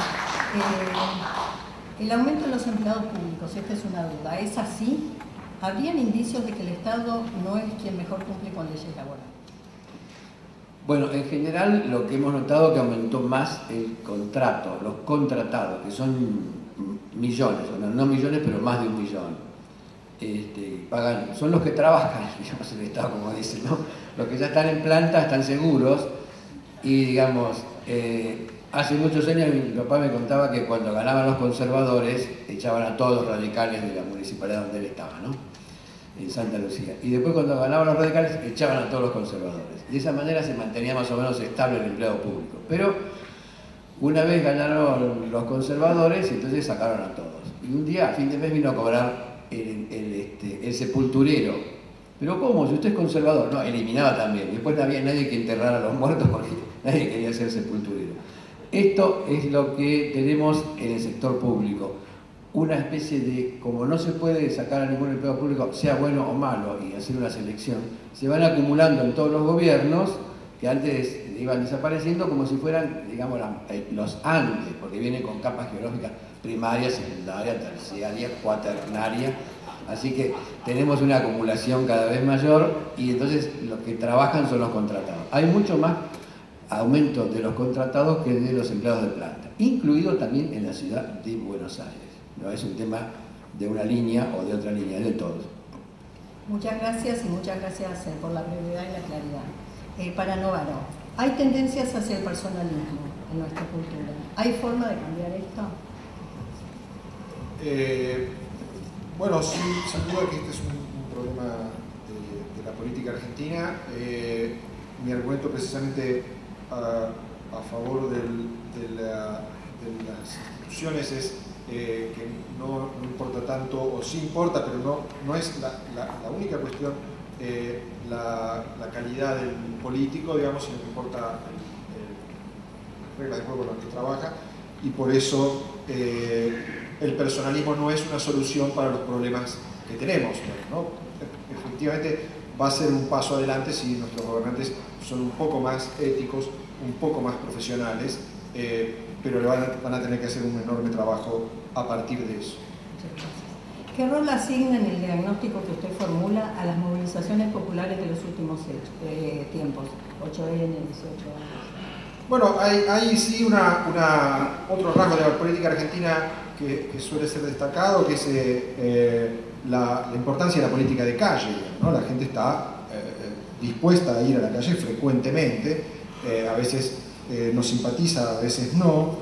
El aumento de los empleados públicos, esta es una duda. ¿Es así? ¿Habrían indicios de que el Estado no es quien mejor cumple con leyes laborales? Bueno, en general lo que hemos notado es que aumentó más el contrato, los contratados, que son millones, no millones, pero más de 1 millón. Pagan, son los que trabajan, digamos, el Estado, como dicen, ¿no? Los que ya están en planta están seguros y, digamos, hace muchos años mi papá me contaba que cuando ganaban los conservadores echaban a todos los radicales de la municipalidad donde él estaba, ¿no? En Santa Lucía. Y después cuando ganaban los radicales echaban a todos los conservadores. De esa manera se mantenía más o menos estable el empleado público. Pero una vez ganaron los conservadores, entonces sacaron a todos. Y un día, a fin de mes, vino a cobrar el sepulturero. ¿Pero cómo? Si usted es conservador. No, eliminaba también. Después no había nadie que enterrara a los muertos porque nadie quería ser sepulturero. Esto es lo que tenemos en el sector público. Una especie de, como no se puede sacar a ningún empleado público, sea bueno o malo, y hacer una selección, se van acumulando en todos los gobiernos que antes iban desapareciendo como si fueran, digamos, los antes, porque vienen con capas geológicas primaria, secundaria, terciaria, cuaternaria, así que tenemos una acumulación cada vez mayor y entonces los que trabajan son los contratados. Hay mucho más aumento de los contratados que de los empleados de planta, incluido también en la ciudad de Buenos Aires. No es un tema de una línea o de otra línea, es de todos. Muchas gracias y muchas gracias por la brevedad y la claridad. Para Novaro, ¿hay tendencias hacia el personalismo en nuestra cultura? ¿Hay forma de cambiar esto? Bueno, sin duda que este es un problema de la política argentina. Mi argumento precisamente a favor de las instituciones es que no importa tanto, o sí importa, pero no es la única cuestión la calidad del político, digamos, sino que importa las reglas de juego con las que trabaja, y por eso el personalismo no es una solución para los problemas que tenemos, ¿no? Efectivamente va a ser un paso adelante si nuestros gobernantes son un poco más éticos, un poco más profesionales, pero van a tener que hacer un enorme trabajo a partir de eso. ¿Qué rol asigna en el diagnóstico que usted formula a las movilizaciones populares de los últimos tiempos, 8N, 18 años? Bueno, hay sí otro rasgo de la política argentina que suele ser destacado, que es la importancia de la política de calle, ¿no? La gente está dispuesta a ir a la calle frecuentemente, a veces nos simpatiza, a veces no.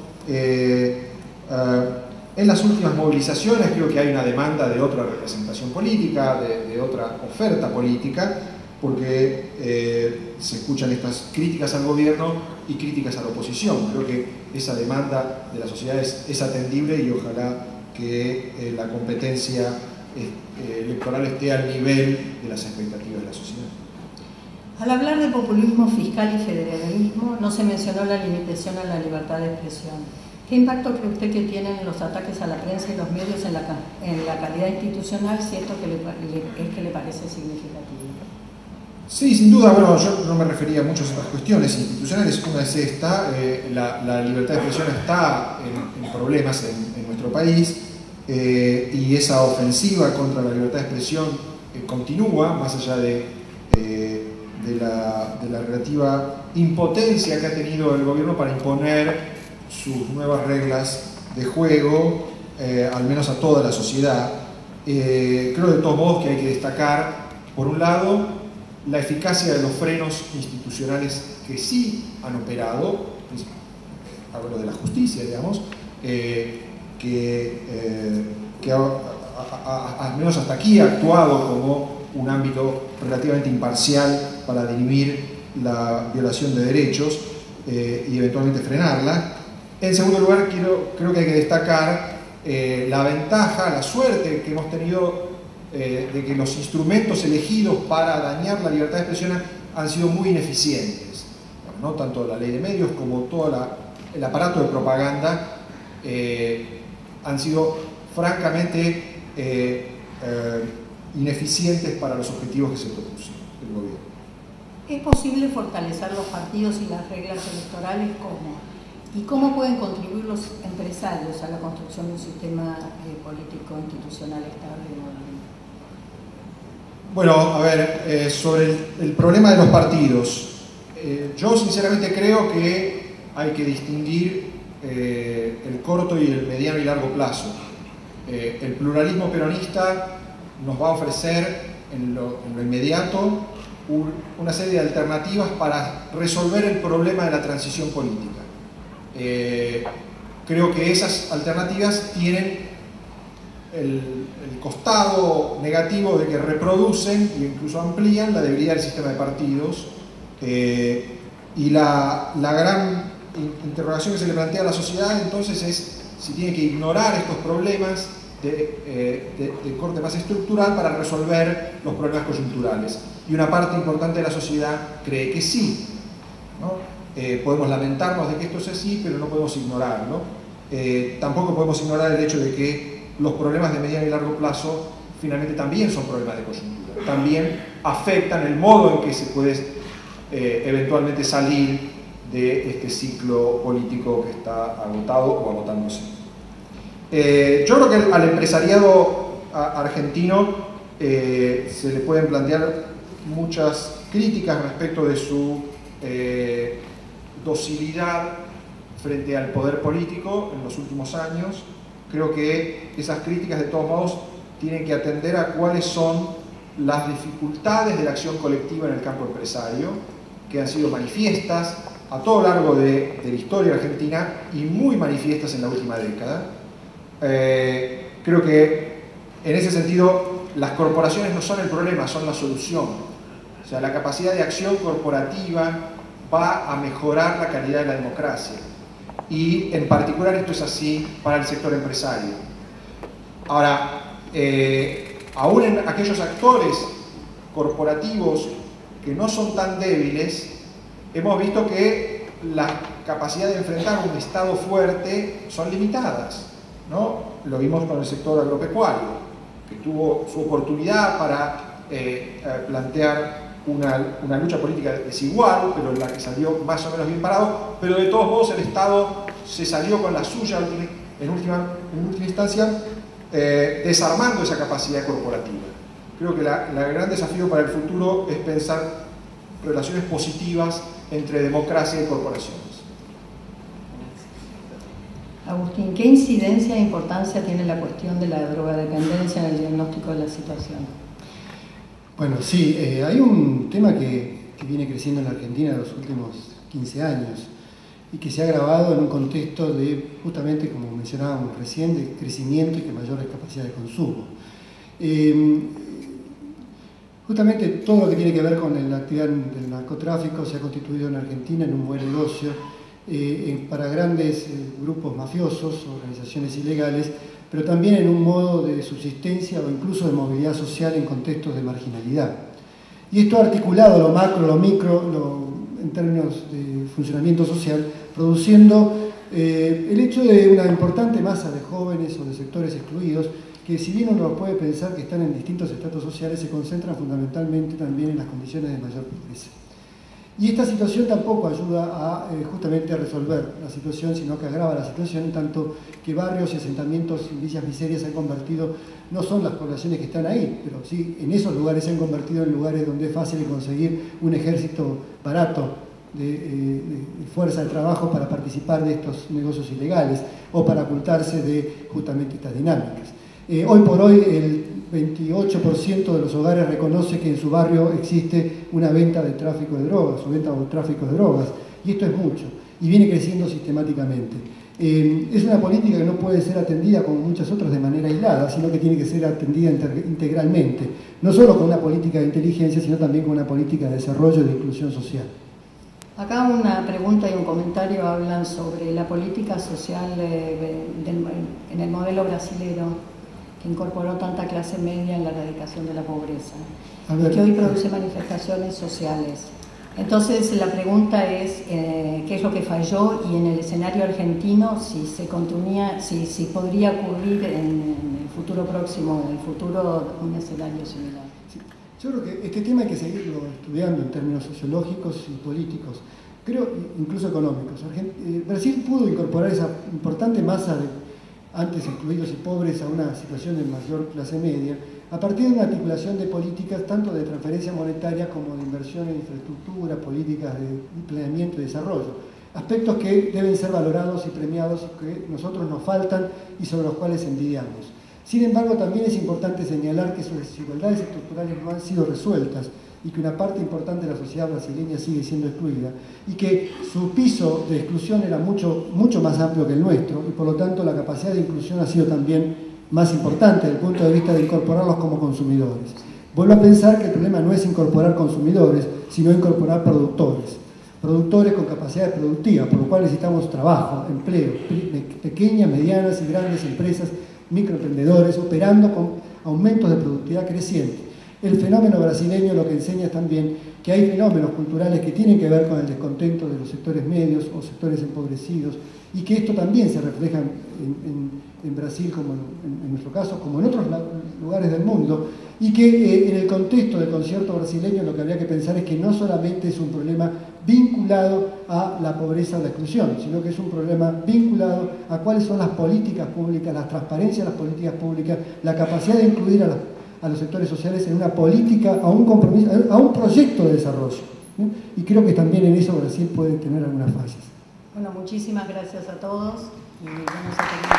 En las últimas movilizaciones creo que hay una demanda de otra representación política, de otra oferta política, porque se escuchan estas críticas al gobierno y críticas a la oposición. Creo que esa demanda de la sociedad es atendible y ojalá que la competencia electoral esté al nivel de las expectativas de la sociedad. Al hablar de populismo fiscal y federalismo, no se mencionó la limitación a la libertad de expresión. ¿Qué impacto cree usted que tienen los ataques a la prensa y los medios en la calidad institucional, si esto es que le parece significativo? Sí, sin duda. Bueno, yo no me refería mucho a estas cuestiones institucionales. Una es esta, la libertad de expresión está en problemas en nuestro país, y esa ofensiva contra la libertad de expresión continúa, más allá de la relativa impotencia que ha tenido el gobierno para imponer sus nuevas reglas de juego, al menos a toda la sociedad. Creo de todos modos que hay que destacar, por un lado, la eficacia de los frenos institucionales que sí han operado, hablo de la justicia, digamos, que al menos hasta aquí ha actuado como un ámbito relativamente imparcial para dirimir la violación de derechos y eventualmente frenarla. En segundo lugar, creo que hay que destacar la ventaja, la suerte que hemos tenido de que los instrumentos elegidos para dañar la libertad de expresión han sido muy ineficientes, ¿no? Tanto la ley de medios como todo el aparato de propaganda han sido francamente ineficientes para los objetivos que se propuso el gobierno. ¿Es posible fortalecer los partidos y las reglas electorales? ¿Cómo? ¿Y cómo pueden contribuir los empresarios a la construcción de un sistema político institucional estable y moderno? Bueno, a ver, sobre el problema de los partidos, yo sinceramente creo que hay que distinguir el corto y el mediano y largo plazo. El pluralismo peronista nos va a ofrecer en lo inmediato una serie de alternativas para resolver el problema de la transición política. Creo que esas alternativas tienen el costado negativo de que reproducen e incluso amplían la debilidad del sistema de partidos, y la gran interrogación que se le plantea a la sociedad entonces es si tiene que ignorar estos problemas de corte más estructural para resolver los problemas coyunturales, y una parte importante de la sociedad cree que sí, ¿no? Podemos lamentarnos de que esto es así, pero no podemos ignorarlo. Tampoco podemos ignorar el hecho de que los problemas de mediano y largo plazo finalmente también son problemas de coyuntura, también afectan el modo en que se puede eventualmente salir de este ciclo político que está agotado o agotándose. Yo creo que al empresariado argentino se le pueden plantear muchas críticas respecto de su docilidad frente al poder político en los últimos años. Creo que esas críticas de todos modos tienen que atender a cuáles son las dificultades de la acción colectiva en el campo empresario, que han sido manifiestas a todo lo largo de la historia argentina y muy manifiestas en la última década. Creo que En ese sentido, las corporaciones no son el problema, son la solución. O sea, la capacidad de acción corporativa va a mejorar la calidad de la democracia. Y en particular esto es así para el sector empresario. Ahora, aún en aquellos actores corporativos que no son tan débiles, hemos visto que la capacidad de enfrentar un Estado fuerte son limitadas, ¿no? Lo vimos con el sector agropecuario, que tuvo su oportunidad para plantear una lucha política desigual, pero en la que salió más o menos bien parado, pero de todos modos el Estado se salió con la suya en última instancia, desarmando esa capacidad corporativa. Creo que el gran desafío para el futuro es pensar relaciones positivas entre democracia y corporaciones. Agustín, ¿qué incidencia e importancia tiene la cuestión de la drogodependencia en el diagnóstico de la situación? Bueno, sí, hay un tema que viene creciendo en la Argentina en los últimos 15 años y que se ha agravado en un contexto de, justamente como mencionábamos recién, de crecimiento y de mayor capacidad de consumo. Justamente todo lo que tiene que ver con la actividad del narcotráfico se ha constituido en Argentina en un buen negocio para grandes grupos mafiosos, organizaciones ilegales, pero también en un modo de subsistencia o incluso de movilidad social en contextos de marginalidad. Y esto ha articulado lo macro, lo micro, en términos de funcionamiento social, produciendo el hecho de una importante masa de jóvenes o de sectores excluidos que, si bien uno puede pensar que están en distintos estratos sociales, se concentran fundamentalmente también en las condiciones de mayor pobreza. Y esta situación tampoco ayuda justamente a resolver la situación, sino que agrava la situación, en tanto que barrios y asentamientos en villas miserias se han convertido, no son las poblaciones que están ahí, pero sí en esos lugares se han convertido en lugares donde es fácil conseguir un ejército barato de fuerza de trabajo para participar de estos negocios ilegales o para ocultarse de justamente estas dinámicas. Hoy por hoy el 28% de los hogares reconoce que en su barrio existe una venta de tráfico de drogas o venta o tráfico de drogas, y esto es mucho y viene creciendo sistemáticamente. Es una política que no puede ser atendida como muchas otras de manera aislada, sino que tiene que ser atendida integralmente, no solo con una política de inteligencia, sino también con una política de desarrollo y de inclusión social. Acá una pregunta y un comentario hablan sobre la política social en el modelo brasilero, que incorporó tanta clase media en la erradicación de la pobreza, que hoy produce manifestaciones sociales. Entonces la pregunta es qué es lo que falló, y en el escenario argentino si podría ocurrir en el futuro próximo, en el futuro, un escenario similar. Sí. Yo creo que este tema hay que seguirlo estudiando en términos sociológicos y políticos, creo incluso económicos. Brasil pudo incorporar esa importante masa de antes excluidos y pobres a una situación de mayor clase media, a partir de una articulación de políticas tanto de transferencia monetaria como de inversión en infraestructura, políticas de planeamiento y desarrollo, aspectos que deben ser valorados y premiados, que nosotros nos faltan y sobre los cuales envidiamos. Sin embargo, también es importante señalar que sus desigualdades estructurales no han sido resueltas y que una parte importante de la sociedad brasileña sigue siendo excluida, y que su piso de exclusión era mucho más amplio que el nuestro, y por lo tanto la capacidad de inclusión ha sido también más importante desde el punto de vista de incorporarlos como consumidores. Vuelvo a pensar que el problema no es incorporar consumidores, sino incorporar productores con capacidad productiva, por lo cual necesitamos trabajo, empleo, pequeñas, medianas y grandes empresas, microemprendedores, operando con aumentos de productividad crecientes. El fenómeno brasileño lo que enseña también que hay fenómenos culturales que tienen que ver con el descontento de los sectores medios o sectores empobrecidos, y que esto también se refleja en Brasil, como en nuestro caso, como en otros lugares del mundo, y que en el contexto del concierto brasileño lo que habría que pensar es que no solamente es un problema vinculado a la pobreza o la exclusión, sino que es un problema vinculado a cuáles son las políticas públicas, la transparencia de las políticas públicas, la capacidad de incluir a los sectores sociales en una política, a un compromiso, a un proyecto de desarrollo, ¿no? Y creo que también en eso Brasil puede tener algunas fallas. Bueno, muchísimas gracias a todos y vamos a terminar.